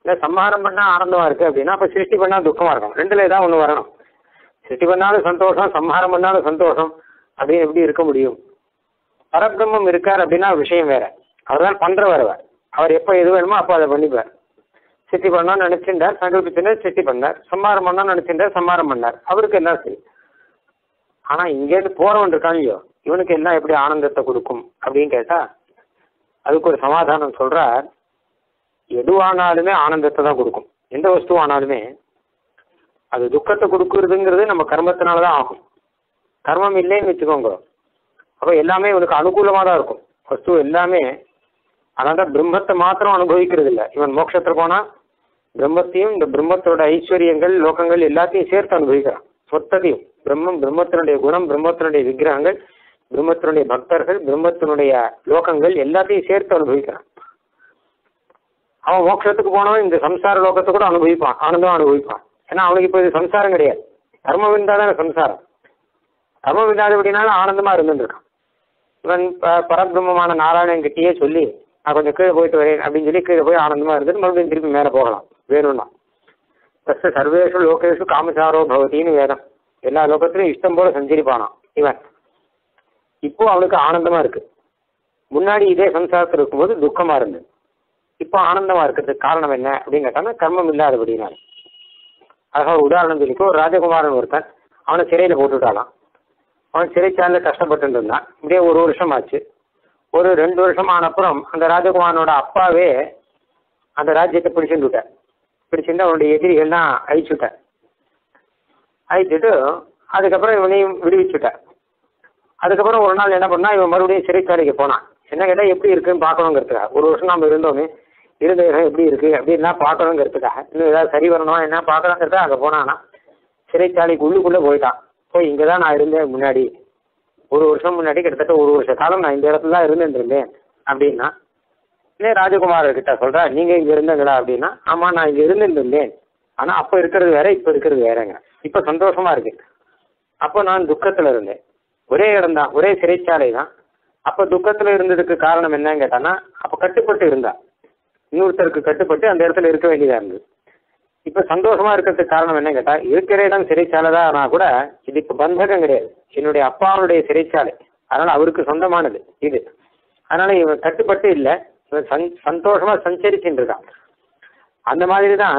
இல்லை சம்ஹாரம் பண்ணால் ஆனந்தமாக இருக்குது அப்படின்னா அப்போ சிருஷ்டி பண்ணால் துக்கமாக இருக்கும். ரெண்டில் ஏதாவது ஒன்று வரணும். சிருஷ்டி பண்ணாலும் சந்தோஷம், சம்ஹாரம் பண்ணாலும் சந்தோஷம் அப்படின்னு எப்படி இருக்க முடியும்? பரபிரம்மம் இருக்கார் அப்படின்னா விஷயம் வேற. அவர் தான் பண்ணுறவர். அவர் அவர் எப்போ எது வேணுமோ அப்போ அதை பண்ணிப்பார். சிருஷ்டி பண்ணான்னு நினைச்சிருந்தார், சங்கல்பிச்சிருந்தார், சிருஷ்டி பண்ணார். சம்ஹாரம் பண்ணான்னு நினைச்சிருந்தார், சம்ஹாரம் பண்ணார். அவருக்கு எல்லாம் சரி. ஆனால் இங்கேருந்து போகிறவன் இருக்கான் இல்லையோ, இவனுக்கு எல்லாம் எப்படி ஆனந்தத்தை கொடுக்கும் அப்படின்னு கேட்டால் அதுக்கு ஒரு சமாதானம் சொல்கிறார். எதுவானாலுமே ஆனந்தத்தை தான் கொடுக்கும். எந்த வஸ்துவானாலுமே அது துக்கத்தை கொடுக்குறதுங்கிறது நம்ம கர்மத்தினால தான் ஆகும். கர்மம் இல்லைன்னு வச்சுக்கோங்க, அப்போ எல்லாமே இவனுக்கு அனுகூலமாக தான் இருக்கும். வஸ்து எல்லாமே. அதனால தான் பிரம்மத்தை மாத்திரம் அனுபவிக்கிறது இல்லை. இவன் மோட்சத்தில் போனால் பிரம்மத்தையும் இந்த பிரம்மத்தோட ஐஸ்வர்யங்கள் லோகங்கள் எல்லாத்தையும் சேர்த்து அனுபவிக்கிறான். சொத்ததையும் பிரம்மம், பிரம்மத்தினுடைய குணம், பிரம்மத்தினுடைய விக்கிரகங்கள், பிரம்மத்தினுடைய பக்தர்கள், பிரம்மத்தினுடைய லோகங்கள் எல்லாத்தையும் சேர்த்து அனுபவிக்கிறான். அவன் மோட்சத்துக்கு போனவன் இந்த சம்சார லோகத்தை கூட அனுபவிப்பான், ஆனந்தம் அனுபவிப்பான். ஏன்னா அவனுக்கு இப்போ இது சம்சாரம் கிடையாது. கர்மம் இருந்தால் தானே சம்சாரம். கர்மம் இல்லாத அப்படின்னாலும் ஆனந்தமாக இருந்துருக்கான். இவன் பரபிரம்மமான நாராயணன் கிட்டேயே சொல்லி நான் கொஞ்சம் கீழே போயிட்டு வரேன் அப்படின்னு சொல்லி கீழே போய் ஆனந்தமாக இருந்துட்டு மறுபடியும் திருப்பி மேலே போகலாம் வேணும்னா. ஃபஸ்ட்டு சர்வேஷு லோகேஷு காமசாரோ பவதின்னு வேதம். எல்லா லோகத்திலையும் இஷ்டம் போல சஞ்சரிப்பானான் இவன். இப்போ அவனுக்கு ஆனந்தமாக இருக்குது. முன்னாடி இதே சம்சாரத்தில் இருக்கும்போது துக்கமாக இருந்தது. இப்போ ஆனந்தமாக இருக்கிறதுக்கு காரணம் என்ன அப்படின்னு கேட்டாங்கன்னா கர்மம் இல்லாதபடினால. அழகாக ஒரு உதாரணம் சொல்லிக்கோ. ஒரு ராஜகுமாரன் ஒருத்தன் அவனை சிறையில் போட்டுவிட்டாலாம். அவன் சிறைச்சாலையில் கஷ்டப்பட்டு இருந்தான். இப்படியே ஒரு வருஷம் ஆச்சு. ஒரு ரெண்டு வருஷம் ஆன அப்புறம் அந்த ராஜகுமாரனோட அப்பாவே அந்த ராஜ்யத்தை பிடிச்சுட்டு விட்டார். பிடிச்சிருந்து அவனுடைய எதிரிகள்லாம் அழிச்சுட்டார். அழிச்சுட்டு அதுக்கப்புறம் இவனையும் விடுவிச்சுட்டார். அதுக்கப்புறம் ஒரு நாள் என்ன பண்ணா, இவன் மறுபடியும் சிறைச்சாலைக்கு போனான். என்ன கேட்டால் எப்படி இருக்குன்னு பார்க்கணுங்கிறதுக்காக. ஒரு வருஷம் நம்ம இருந்தோமே, இருந்த இடம் எப்படி இருக்குது அப்படின்லாம் பார்க்கணுங்கிறதுக்காக, இன்னும் ஏதாவது சரி வரணும் என்ன பார்க்கணுங்கிறத அங்கே போனான்னா சிறைச்சாலைக்கு உள்ளுக்குள்ளே போயிட்டான். போய் இங்கே தான் நான் இருந்தேன் முன்னாடி, ஒரு வருஷம் முன்னாடி கிட்டத்தட்ட ஒரு வருஷ காலம் நான் இந்த இடத்துல தான் இருந்துருந்தேன் அப்படின்னா. இதே ராஜகுமாரர்கிட்ட சொல்கிறா, நீங்கள் இங்கே இருந்தீங்களா அப்படின்னா, ஆமாம் நான் இங்கே இருந்துருந்தேன், ஆனால் அப்போ இருக்கிறது வேற இப்போ இருக்கிறது வேறங்க. இப்போ சந்தோஷமாக இருக்கு. அப்போ நான் துக்கத்தில் இருந்தேன். ஒரே இடம் தான், ஒரே சிறைச்சாலை தான். அப்போ துக்கத்தில் இருந்ததுக்கு காரணம் என்னன்னு கேட்டான்னா, அப்போ கட்டுப்பட்டு இருந்தா, இன்னொருத்தருக்கு கட்டுப்பட்டு அந்த இடத்துல இருக்க வேண்டியதாக இருந்தது. இப்போ சந்தோஷமாக இருக்கிறதுக்கு காரணம் என்ன கேட்டால், இருக்கிற இடம் சிறைச்சாலை தான். ஆனால் கூட இது இப்போ பந்தகம் கிடையாது, என்னுடைய அப்பாவுடைய சிறைச்சாலை. அதனால் அவருக்கு சொந்தமானது இது. அதனால் இவன் கட்டுப்பட்டு இல்லை, இவன் சந் சந்தோஷமாக சஞ்சரிச்சுட்டு இருக்கான். அந்த மாதிரி தான்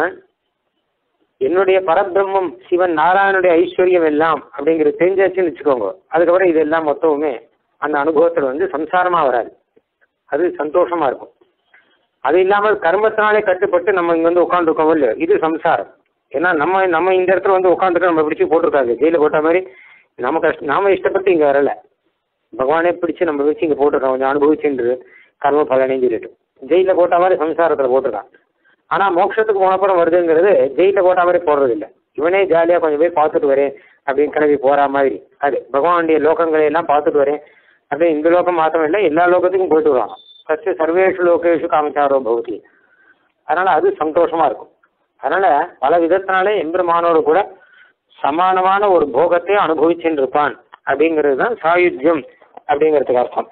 என்னுடைய பரபிரம்மம் சிவன் நாராயணனுடைய ஐஸ்வர்யம் எல்லாம் அப்படிங்கிறது தெரிஞ்சாச்சுன்னு வச்சுக்கோங்க. அதுக்கப்புறம் இதெல்லாம் மொத்தமுமே அந்த அனுபவத்தில் வந்து சம்சாரமாக வராது, அது சந்தோஷமாக இருக்கும். அது இல்லாமல் கர்மத்தினாலே கட்டுப்பட்டு நம்ம இங்கே வந்து உட்காந்துருக்கோம் இல்லை, இது சம்சாரம். ஏன்னா நம்ம நம்ம இந்த இடத்துல வந்து உட்காந்துட்டு நம்ம பிடிச்சி போட்டிருக்காங்க ஜெயிலில் போட்ட மாதிரி. நம்ம கஷ்ட நாம இஷ்டப்பட்டு இங்கே வரலை, பகவானே பிடிச்சி நம்ம வச்சு இங்கே போட்டிருக்கோம், கொஞ்சம் அனுபவிச்சுன்று கர்ம பலனையும் சொல்லிட்டு ஜெயிலில் போட்ட மாதிரி சம்சாரத்தில் போட்டிருக்கான். ஆனால் மோட்சத்துக்கு போனப்புறம் வருதுங்கிறது ஜெயிலில் போட்ட மாதிரி போடுறது இல்லை. இவனே ஜாலியாக கொஞ்சம் போய் பார்த்துட்டு வரேன் அப்படின்னு கிளம்பி போகிற மாதிரி. அது பகவானுடைய லோகங்களை எல்லாம் பார்த்துட்டு வரேன் அப்படின்னு இந்த லோகம் மாத்திரம் இல்லை, எல்லா லோகத்துக்கும் போயிட்டு வருவாங்க. ஃபஸ்ட்டு சர்வேஷு லோகேஷு காமச்சாரோ பவதி. அதனால் அது சந்தோஷமாக இருக்கும். அதனால் பல விதத்தினாலே எம்பெருமானோடு கூட சமானமான ஒரு போகத்தை அனுபவிச்சுன்னு இருப்பான் அப்படிங்கிறது தான் சாயுஜ்யம் அப்படிங்கிறதுக்கு அர்த்தம்.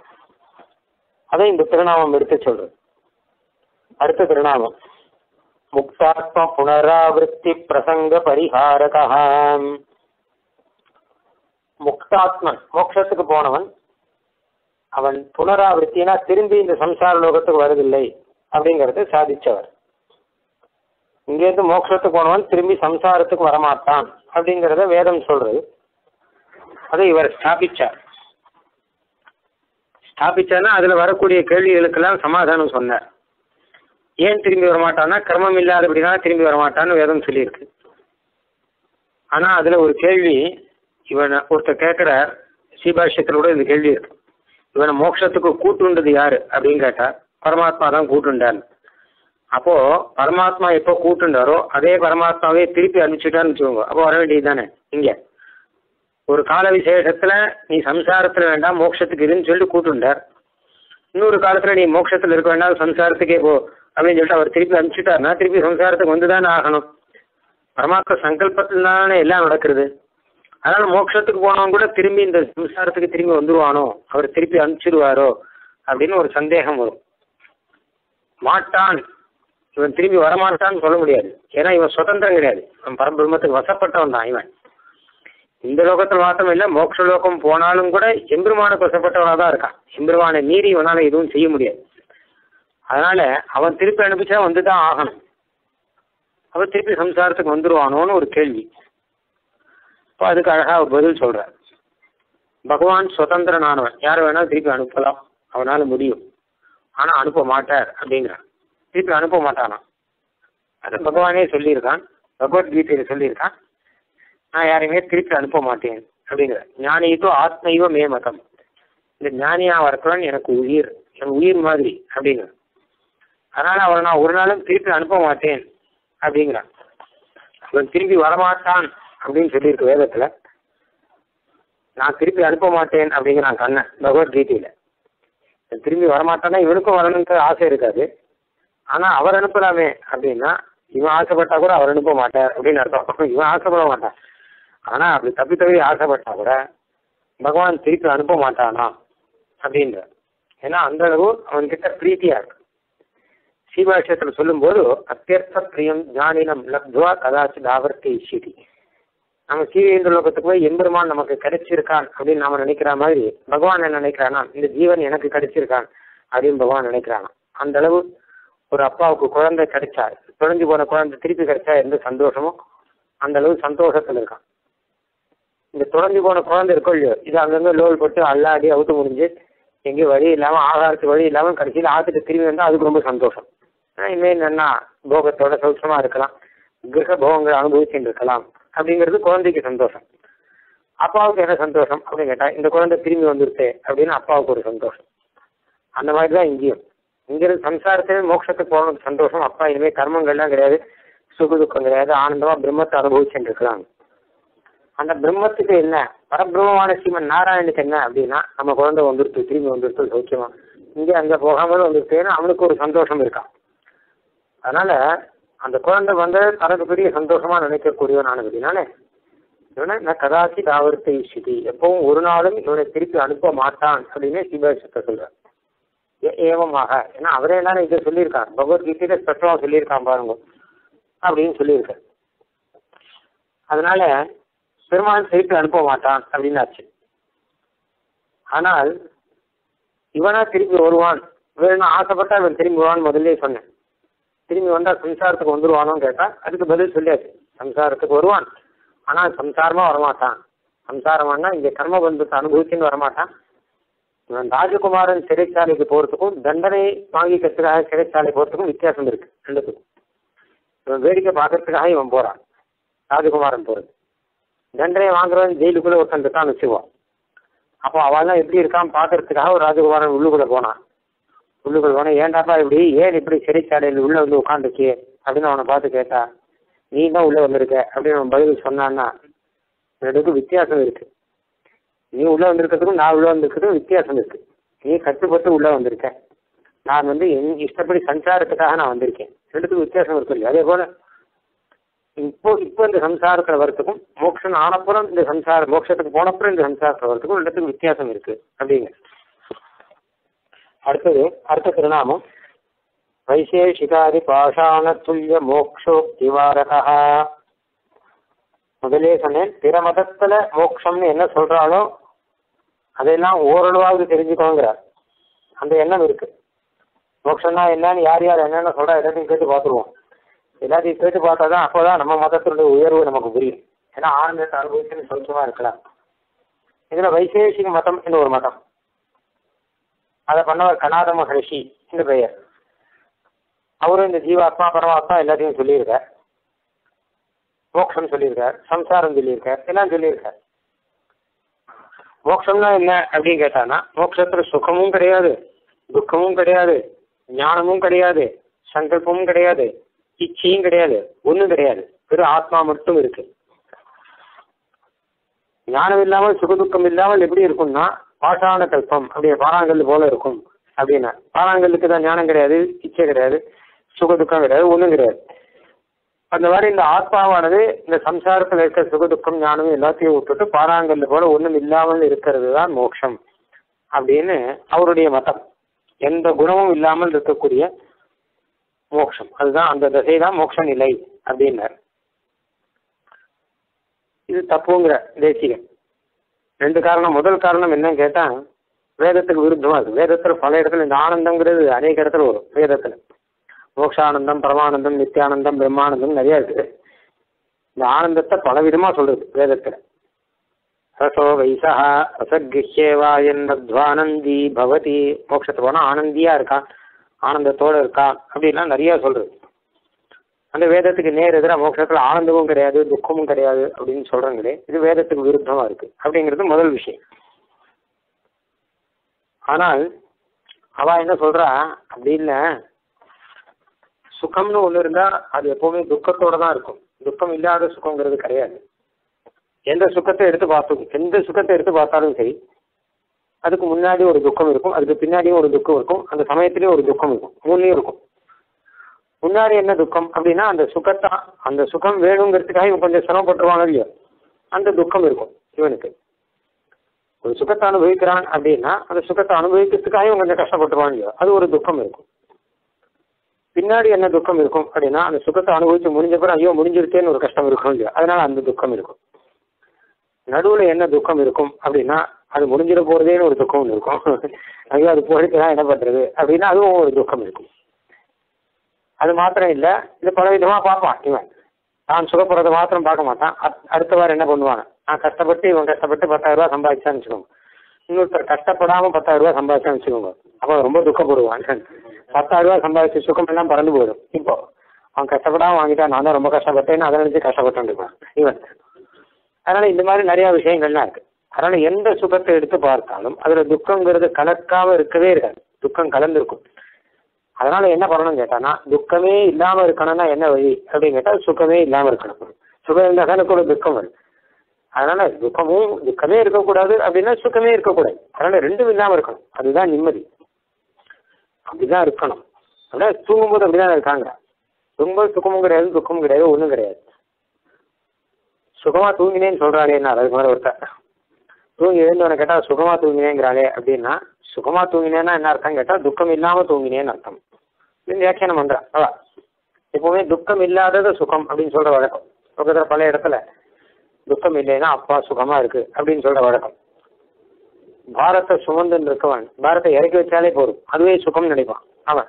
அதை இந்த திருநாமம் எடுத்து சொல்றது. அடுத்த திருநாமம் முக்தாத்ம புனராவிருத்தி பிரசங்க பரிகாரகா. முக்தாத்மன் மோட்சத்துக்கு போனவன், அவன் புனராவிருத்தினா திரும்பி இந்த சம்சார லோகத்துக்கு வருவதில்லை அப்படிங்கிறது சாதிச்சவர். இங்கேருந்து மோட்சத்துக்கு போனவன் திரும்பி சம்சாரத்துக்கு வரமாட்டான் அப்படிங்கிறத வேதம் சொல்றது. அதை இவர் ஸ்தாபிச்சார். ஸ்தாபிச்சார்னா அதில் வரக்கூடிய கேள்விகளுக்கெல்லாம் சமாதானம் சொன்னார். ஏன் திரும்பி வரமாட்டான்னா கர்மம் இல்லாத அப்படின்னா திரும்பி வரமாட்டான்னு வேதம் சொல்லியிருக்கு. ஆனால் அதில் ஒரு கேள்வி இவன் ஒருத்தர் கேட்குறார், ஸ்ரீபாஷ்யத்தில் கூட இந்த கேள்வி இருக்கு. இவனை மோட்சத்துக்கு கூட்டுன்றது யாரு அப்படின்னு கேட்டார். பரமாத்மா தான் கூட்டுண்டார். அப்போ பரமாத்மா எப்போ கூட்டுண்டாரோ அதே பரமாத்மாவே திருப்பி அனுப்பிச்சுட்டான்னு வச்சுக்கோங்க, அப்போ வர வேண்டியது தானே. இங்கே ஒரு கால விசேஷத்துல நீ சம்சாரத்துல வேண்டாம் மோட்சத்துக்கு இருன்னு சொல்லி கூட்டுண்டார். இன்னொரு காலத்துல நீ மோட்சத்துல இருக்க வேண்டாம் சம்சாரத்துக்கே போ அப்படின்னு சொல்லிட்டு அவர் திருப்பி அனுப்பிச்சுட்டாருன்னா திருப்பி சம்சாரத்துக்கு வந்து தானே ஆகணும். பரமாத்மா சங்கல்பத்தில் தானே எல்லாம் நடக்கிறது. அதனால மோட்சத்துக்கு போனவங்க கூட திரும்பி இந்த சம்சாரத்துக்கு திரும்பி வந்துடுவானோ, அவர் திருப்பி அனுப்பிச்சிடுவாரோ அப்படின்னு ஒரு சந்தேகம் வரும். மாட்டான் இவன் திரும்பி வரமாட்டான்னு சொல்ல முடியாது. ஏன்னா இவன் சுதந்திரம் கிடையாது, அவன் பரபிரம்மத்துக்கு வசப்பட்டவன் தான் இவன். இந்த லோகத்தில் மாத்திரம் இல்லை, மோட்ச லோகம் போனாலும் கூட எம்பெருமானுக்கு வசப்பட்டவனாக தான் இருக்கான். எம்பெருமானை மீறி இவனால எதுவும் செய்ய முடியாது. அதனால அவன் திருப்பி அனுப்பிச்சா வந்து தான் ஆகணும். அவன் திருப்பி சம்சாரத்துக்கு வந்துருவானோன்னு ஒரு கேள்வி. இப்போ அதுக்கு அழகா ஒரு பதில் சொல்றார். பகவான் சுதந்திரனானவன், யார் வேணாலும் திருப்பி அனுப்பலாம், அவனால முடியும். ஆனா அனுப்ப மாட்டார் அப்படிங்கிறான். திருப்பி அனுப்ப மாட்டானா? அது பகவானே சொல்லியிருக்கான், பகவத்கீதையில சொல்லியிருக்கான், நான் யாரையுமே திருப்பி அனுப்ப மாட்டேன் அப்படிங்கிற. ஞானிக்கு ஆத்மைவ மே மதம், இந்த ஞானியா வரக்கிறவன் எனக்கு உயிர், என் உயிர் மாதிரி அப்படிங்கிற. அதனால அவனை நான் ஒரு நாளும் திருப்பி அனுப்ப மாட்டேன் அப்படிங்கிறான். அவன் திருப்பி வரமாட்டான் அப்படின்னு சொல்லியிருக்கு வேதத்துல. நான் திருப்பி அனுப்ப மாட்டேன் அப்படிங்கிறான் கண்ணன் பகவத்கீதையில. திரும்பி வரமாட்டான்னா இவனுக்கும் வரணுன்ற ஆசை இருக்காது. ஆனா அவர் அனுப்பலாமே அப்படின்னா இவன் ஆசைப்பட்டா கூட அவர் அனுப்ப மாட்டார் அப்படின்னு அர்த்தம். இவன் ஆசைப்பட மாட்டான். ஆனா அப்படி தப்பி தவி ஆசைப்பட்டா கூட பகவான் திருப்பி அனுப்ப மாட்டானா அப்படின்ற. ஏன்னா அந்த அளவு அவன்கிட்ட பிரீத்தியா இருக்கு. சீபாஷயத்துல சொல்லும் போது அத்தியர்த்த பிரியம் ஞானினம் லப்துவா கதாச்சி தாவர்த்தி இஷிதி. நம்ம சீவேந்திர லோகத்துக்கு போய் எம்பெருமான் நமக்கு கிடைச்சிருக்கான் அப்படின்னு நாம நினைக்கிற மாதிரி பகவான் என்ன நினைக்கிறானா, இந்த ஜீவன் எனக்கு கிடைச்சிருக்கான் அப்படின்னு பகவான் நினைக்கிறானா. அந்த அளவு ஒரு அப்பாவுக்கு குழந்தை கிடைச்சா, தொலைஞ்சு போன குழந்தை திருப்பி கிடைச்சா எந்த சந்தோஷமோ அந்த அளவு சந்தோஷத்துல இருக்கான். இந்த தொலைஞ்சு போன குழந்தை இருக்கோ இல்லையோ, இது அங்கங்க லோல் போட்டு அல்லாடி அவுத்து முடிஞ்சு எங்கேயும் வழி இல்லாம ஆகாரத்துக்கு வழி இல்லாம கடைசியில் ஆத்துட்டு திரும்பி வந்தா அதுக்கு ரொம்ப சந்தோஷம். இனிமேல் என்ன போகத்தோட சௌசமா இருக்கலாம், கிரக போகங்களை அனுபவிச்சுட்டு இருக்கலாம் அப்படிங்கிறது குழந்தைக்கு சந்தோஷம். அப்பாவுக்கு என்ன சந்தோஷம் அப்படின்னு கேட்டா, இந்த குழந்தை திரும்பி வந்துருச்சு அப்படின்னு அப்பாவுக்கு ஒரு சந்தோஷம். அந்த மாதிரிதான் இங்கேயும். இங்கிருந்து சம்சாரத்திலே மோட்சத்துக்கு போகணும் சந்தோஷம். அப்பா இனிமேல் கர்மங்கள்லாம் கிடையாது, சுக துக்கம் கிடையாது, ஆனந்தமா பிரம்மத்தை அனுபவிச்சுட்டு இருக்கலாம். அந்த பிரம்மத்துக்கு என்ன, பரபிரம்மமான ஸ்ரீமன் நாராயணுக்கு என்ன அப்படின்னா, நம்ம குழந்தை வந்துருச்சு திரும்பி வந்துருச்சு சௌக்கியமா, இங்கே அங்கே போகாமலும் வந்துருச்சுன்னா அவனுக்கு ஒரு சந்தோஷம் இருக்கான். அதனால அந்த குழந்தை வந்து தனக்கு பெரிய சந்தோஷமா நினைக்கக்கூடியவன் ஆனதுனால இவனை நான் கதாச்சி தாவர்த்தை இஷிதி, எப்பவும் ஒரு நாளும் இவனை திருப்பி அனுப்ப மாட்டான் அப்படின்னு சீபாஷத்தை சொல்றார். ஏவமாக, ஏன்னா அவரே எல்லாரும் இதை சொல்லியிருக்கான், பகவத்கீதையில ஸ்பெஷலா சொல்லியிருக்கான் பாருங்க அப்படின்னு சொல்லியிருக்கார். அதனால பெருமாள் திருப்பி அனுப்ப மாட்டான் அப்படின்னு ஆச்சு. ஆனால் இவனா திருப்பி வருவான், வேணும்னா ஆசைப்பட்டா இவன் திரும்பி வருவான்னு முதல்ல சொன்னேன். திரும்பி வந்தா சம்சாரத்துக்கு வந்துருவானோன்னு கேட்டா அதுக்கு பதில் சொல்லியாச்சு. சம்சாரத்துக்கு வருவான், ஆனா சம்சாரமா வரமாட்டான். சம்சாரமானா இங்க கர்ம பந்தத்தை அனுபவிச்சுன்னு வரமாட்டான். இவன் ராஜகுமாரன் சிறைச்சாலைக்கு போறதுக்கும் தண்டனை வாங்கிக்கிறதுக்காக சிறைச்சாலை போறதுக்கும் வித்தியாசம் இருக்கு ரெண்டுத்துக்கும். இவன் வேடிக்கை பார்க்கறதுக்காக இவன் போறான், ராஜகுமாரன் போறது. தண்டனை வாங்குறவன் ஜெயிலுக்குள்ள ஒருத்தன் வச்சுக்குவான். அப்போ அவெல்லாம் எப்படி இருக்கான் பார்க்கறதுக்காக ஒரு ராஜகுமாரன் உள்ளுக்குள்ள போனான். உள்ளுக்குள்ள போனா ஏன்டாப்பா இப்படி, ஏன் இப்படி சிறைச்சாலையில் உள்ள வந்து உட்காந்துருக்கு அப்படின்னு அவனை பார்த்து கேட்டா, நீ தான் உள்ள வந்திருக்க அப்படின்னு அவன் பதில் சொன்னான்னா ரெண்டுக்கும் வித்தியாசம் இருக்கு. நீ உள்ள வந்திருக்கிறதுக்கும் நான் உள்ள வந்திருக்கிறதுக்கும் வித்தியாசம் இருக்கு. நீ கட்டுப்பட்டு உள்ள வந்திருக்க, நான் வந்து என் இஷ்டப்படி சஞ்சாரத்துக்காக நான் வந்திருக்கேன். ரெண்டுத்துக்கும் வித்தியாசம் இருக்கு இல்லையா? அதே போல இப்போ இப்போ இந்த சம்சாரத்துல வரத்துக்கும் மோட்சம் ஆனப்புறம் இந்த சம்சார மோட்சத்துக்கு போனப்புறம் இந்த சம்சாரத்துல வரத்துக்கும் ரெண்டுத்துக்கும் வித்தியாசம் இருக்கு அப்படிங்க. அடுத்தது அடுத்த திருநாமம் வைசேஷிகாதி பாஷாண துல்லிய மோக்ஷோக்தி வாரகா. முதலே சொன்னேன், பிற மதத்துல மோட்சம்னு என்ன சொல்றாலோ அதெல்லாம் ஓரளவாவது தெரிஞ்சுக்கோங்கிறார். அந்த எண்ணம் இருக்கு. மோட்சம்னா என்னன்னு யார் யார் என்னென்ன சொல்றா எல்லாத்தையும் கேட்டு பார்த்துருவோம். எல்லாத்தையும் கேட்டு பார்த்தா தான் அப்போதான் நம்ம மதத்தினுடைய உயர்வு நமக்கு புரியும். ஏன்னா ஆனந்தத்தை அனுபவிச்சுன்னு சொல்லுமா இருக்கலாம். இதுல வைசேஷிக மதம் என்று ஒரு மதம், அதை பண்ணவர் கனாத மகரிஷி என்று பெயர். அவரும் இந்த ஜீவாத்மா பரமாத்மா எல்லாத்தையும் சொல்லியிருக்கார். மோட்சம் சொல்லியிருக்கார், சம்சாரம் சொல்லியிருக்கார், எல்லாம் சொல்லியிருக்கார். மோட்சம்னா என்ன அப்படின்னு கேட்டானா, மோட்சத்துல சுகமும் கிடையாது, துக்கமும் கிடையாது, ஞானமும் கிடையாது, சங்கல்பமும் கிடையாது, இச்சையும் கிடையாது, ஒன்றும் கிடையாது. வெறும் ஆத்மா மட்டும் இருக்கு. ஞானம் இல்லாமல் சுகதுக்கம் இல்லாமல் எப்படி இருக்கும்னா பாஷாண கல்பம், அப்படியே பாறாங்கல் போல இருக்கும் அப்படின்னா. பாறாங்கல்லுக்கு தான் ஞானம் கிடையாது, இச்சை கிடையாது, சுகதுக்கம் கிடையாது, ஒன்றும் கிடையாது. அந்த மாதிரி இந்த ஆத்மாவானது இந்த சம்சாரத்தில் இருக்கிற சுகதுக்கம் ஞானம் எல்லாத்தையும் விட்டுட்டு பாறாங்கல் போல ஒன்றும் இல்லாமல் இருக்கிறது தான் மோட்சம் அப்படின்னு அவருடைய மதம். எந்த குணமும் இல்லாமல் இருக்கக்கூடிய மோட்சம். அதுதான் அந்த தசை தான் மோட்ச நிலை அப்படின்னார். இது தப்புங்கிற தேசிகன். ரெண்டு காரணம். முதல் காரணம் என்னன்னு கேட்டா வேதத்துக்கு விருத்தமா இருக்கு. வேதத்துல பல இடத்துல இந்த ஆனந்தம்ங்கிறது அநேக இடத்துல வரும். வேதத்துல மோட்சானந்தம், பரமானந்தம், நித்தியானந்தம், பிரம்மானந்தம் நிறைய இருக்கு. இந்த ஆனந்தத்தை பல விதமா சொல்றது வேதத்துல. ரசோ வைசா ரசகிஹ்யேவாயன்மத்வானந்தி பவதி. மோட்சத்தை போனா ஆனந்தியா இருக்கான், ஆனந்தத்தோட இருக்கான் அப்படின்லாம் நிறைய சொல்றது. அந்த வேதத்துக்கு நேர் எதிராக மோட்சத்துல ஆனந்தமும் கிடையாது, துக்கமும் கிடையாது அப்படின்னு சொல்றாங்களே, இது வேதத்துக்கு விருத்தமா இருக்கு அப்படிங்கிறது முதல் விஷயம். ஆனால் அவ என்ன சொல்றா அப்படி இல்லை, சுகம்னு ஒண்ணு இருந்தா அது எப்பவுமே துக்கத்தோட தான் இருக்கும். துக்கம் இல்லாத சுகங்கிறது கிடையாது. எந்த சுகத்தை எடுத்து பார்த்தோம், எந்த சுகத்தை எடுத்து பார்த்தாலும் சரி, அதுக்கு முன்னாடி ஒரு துக்கம் இருக்கும், அதுக்கு பின்னாடியும் ஒரு துக்கம் இருக்கும், அந்த சமயத்திலயும் ஒரு துக்கம் இருக்கும், மூணுலயும் இருக்கும். முன்னாடி என்ன துக்கம் அப்படின்னா அந்த சுகத்தா, அந்த சுகம் வேணுங்கிறதுக்காக இவன் கொஞ்சம் சிரமப்பட்டுருவாங்க இல்லையோ, அந்த துக்கம் இருக்கும் இவனுக்கு. ஒரு சுகத்தை அனுபவிக்கிறான் அப்படின்னா அந்த சுகத்தை அனுபவிக்கிறதுக்காக இவன் கொஞ்சம் கஷ்டப்பட்டுருவான் இல்லையோ, அது ஒரு துக்கம் இருக்கும். பின்னாடி என்ன துக்கம் இருக்கும் அப்படின்னா அந்த சுகத்தை அனுபவிச்சு முடிஞ்ச பிறகு ஐயோ முடிஞ்சிருச்சேன்னு ஒரு கஷ்டம் இருக்கும் இல்லையோ, அதனால அந்த துக்கம் இருக்கும். நடுவுல என்ன துக்கம் இருக்கும் அப்படின்னா அது முடிஞ்சிட போறதேன்னு ஒரு துக்கம் ஒன்று இருக்கும். ஐயோ அது போயிட்டுதான் என்ன பண்றது அப்படின்னா அதுவும் ஒரு துக்கம் இருக்கும். அது மாத்திரம் இல்லை, இது பல விதமா பார்ப்பான் இவன். நான் சுகப்படுறதை மாத்திரம் பார்க்க மாட்டான். அடுத்த வாரம் என்ன பண்ணுவாங்க, நான் கஷ்டப்பட்டு இவன் கஷ்டப்பட்டு பத்தாயிரம் ரூபாய் சம்பாதிச்சான்னு வச்சுக்கோங்க, இன்னொருத்தர் கஷ்டப்படாம பத்தாயிரம் ரூபாய் சம்பாதிச்சான்னு வச்சுக்கோங்க, அப்போ ரொம்ப துக்கப்படுவான். பத்தாயிரம் ரூபாய் சம்பாதிச்சு சுகம் எல்லாம் பறந்து போயிடும். இப்போ அவன் கஷ்டப்படாம வாங்கிட்டான், நான் தான் ரொம்ப கஷ்டப்பட்டேன்னு அதை நினைச்சு கஷ்டப்பட்டு இருப்பான் இவன். அதனால இந்த மாதிரி நிறைய விஷயங்கள்லாம் இருக்கு. அதனால எந்த சுகத்தை எடுத்து பார்த்தாலும் அதுல துக்கங்கிறது கலக்காம இருக்கவே இருக்காது, துக்கம் கலந்துருக்கும். அதனால என்ன பண்ணணும்னு கேட்டானா துக்கமே இல்லாம இருக்கணும்னா என்ன வழி அப்படின்னு கேட்டா சுகமே இல்லாம இருக்கணும். சுகம் இருந்தால் தானே கூட துக்கம் வரும். அதனால துக்கமும் துக்கமே இருக்கக்கூடாது அப்படின்னா சுகமே இருக்கக்கூடாது. அதனால ரெண்டும் இல்லாம இருக்கணும், அதுதான் நிம்மதி. அப்படிதான் இருக்கணும். அப்படின்னா தூங்கும்போது அப்படிதான் இருக்காங்க. தூங்கும்போது சுகமும் கிடையாது, துக்கமும் கிடையாது, ஒன்றும் கிடையாது. சுகமா தூங்கினேன்னு சொல்றாளே என்ன, அதுக்கு மேலே ஒருத்தர் தூங்கி எழுந்தவனை கேட்டா சுகமா தூங்கினேங்கிறாளே அப்படின்னா சுகமா தூங்கினேன்னா என்ன அர்த்தம் கேட்டா துக்கம் இல்லாம தூங்கினேன்னு அர்த்தம். வியாக்கியானம் பண்றேன். எப்பவுமே துக்கம் இல்லாதது சுகம் அப்படின்னு சொல்ற வழக்கம். பக்கத்துல பல இடத்துல துக்கம் இல்லைன்னா அப்பா சுகமா இருக்கு அப்படின்னு சொல்ற வழக்கம். பாரத்தை சுமந்துன்னு இருக்கவன் பாரத்தை இறக்கி வச்சாலே போதும், அதுவே சுகம் நினைப்பான் அவன்.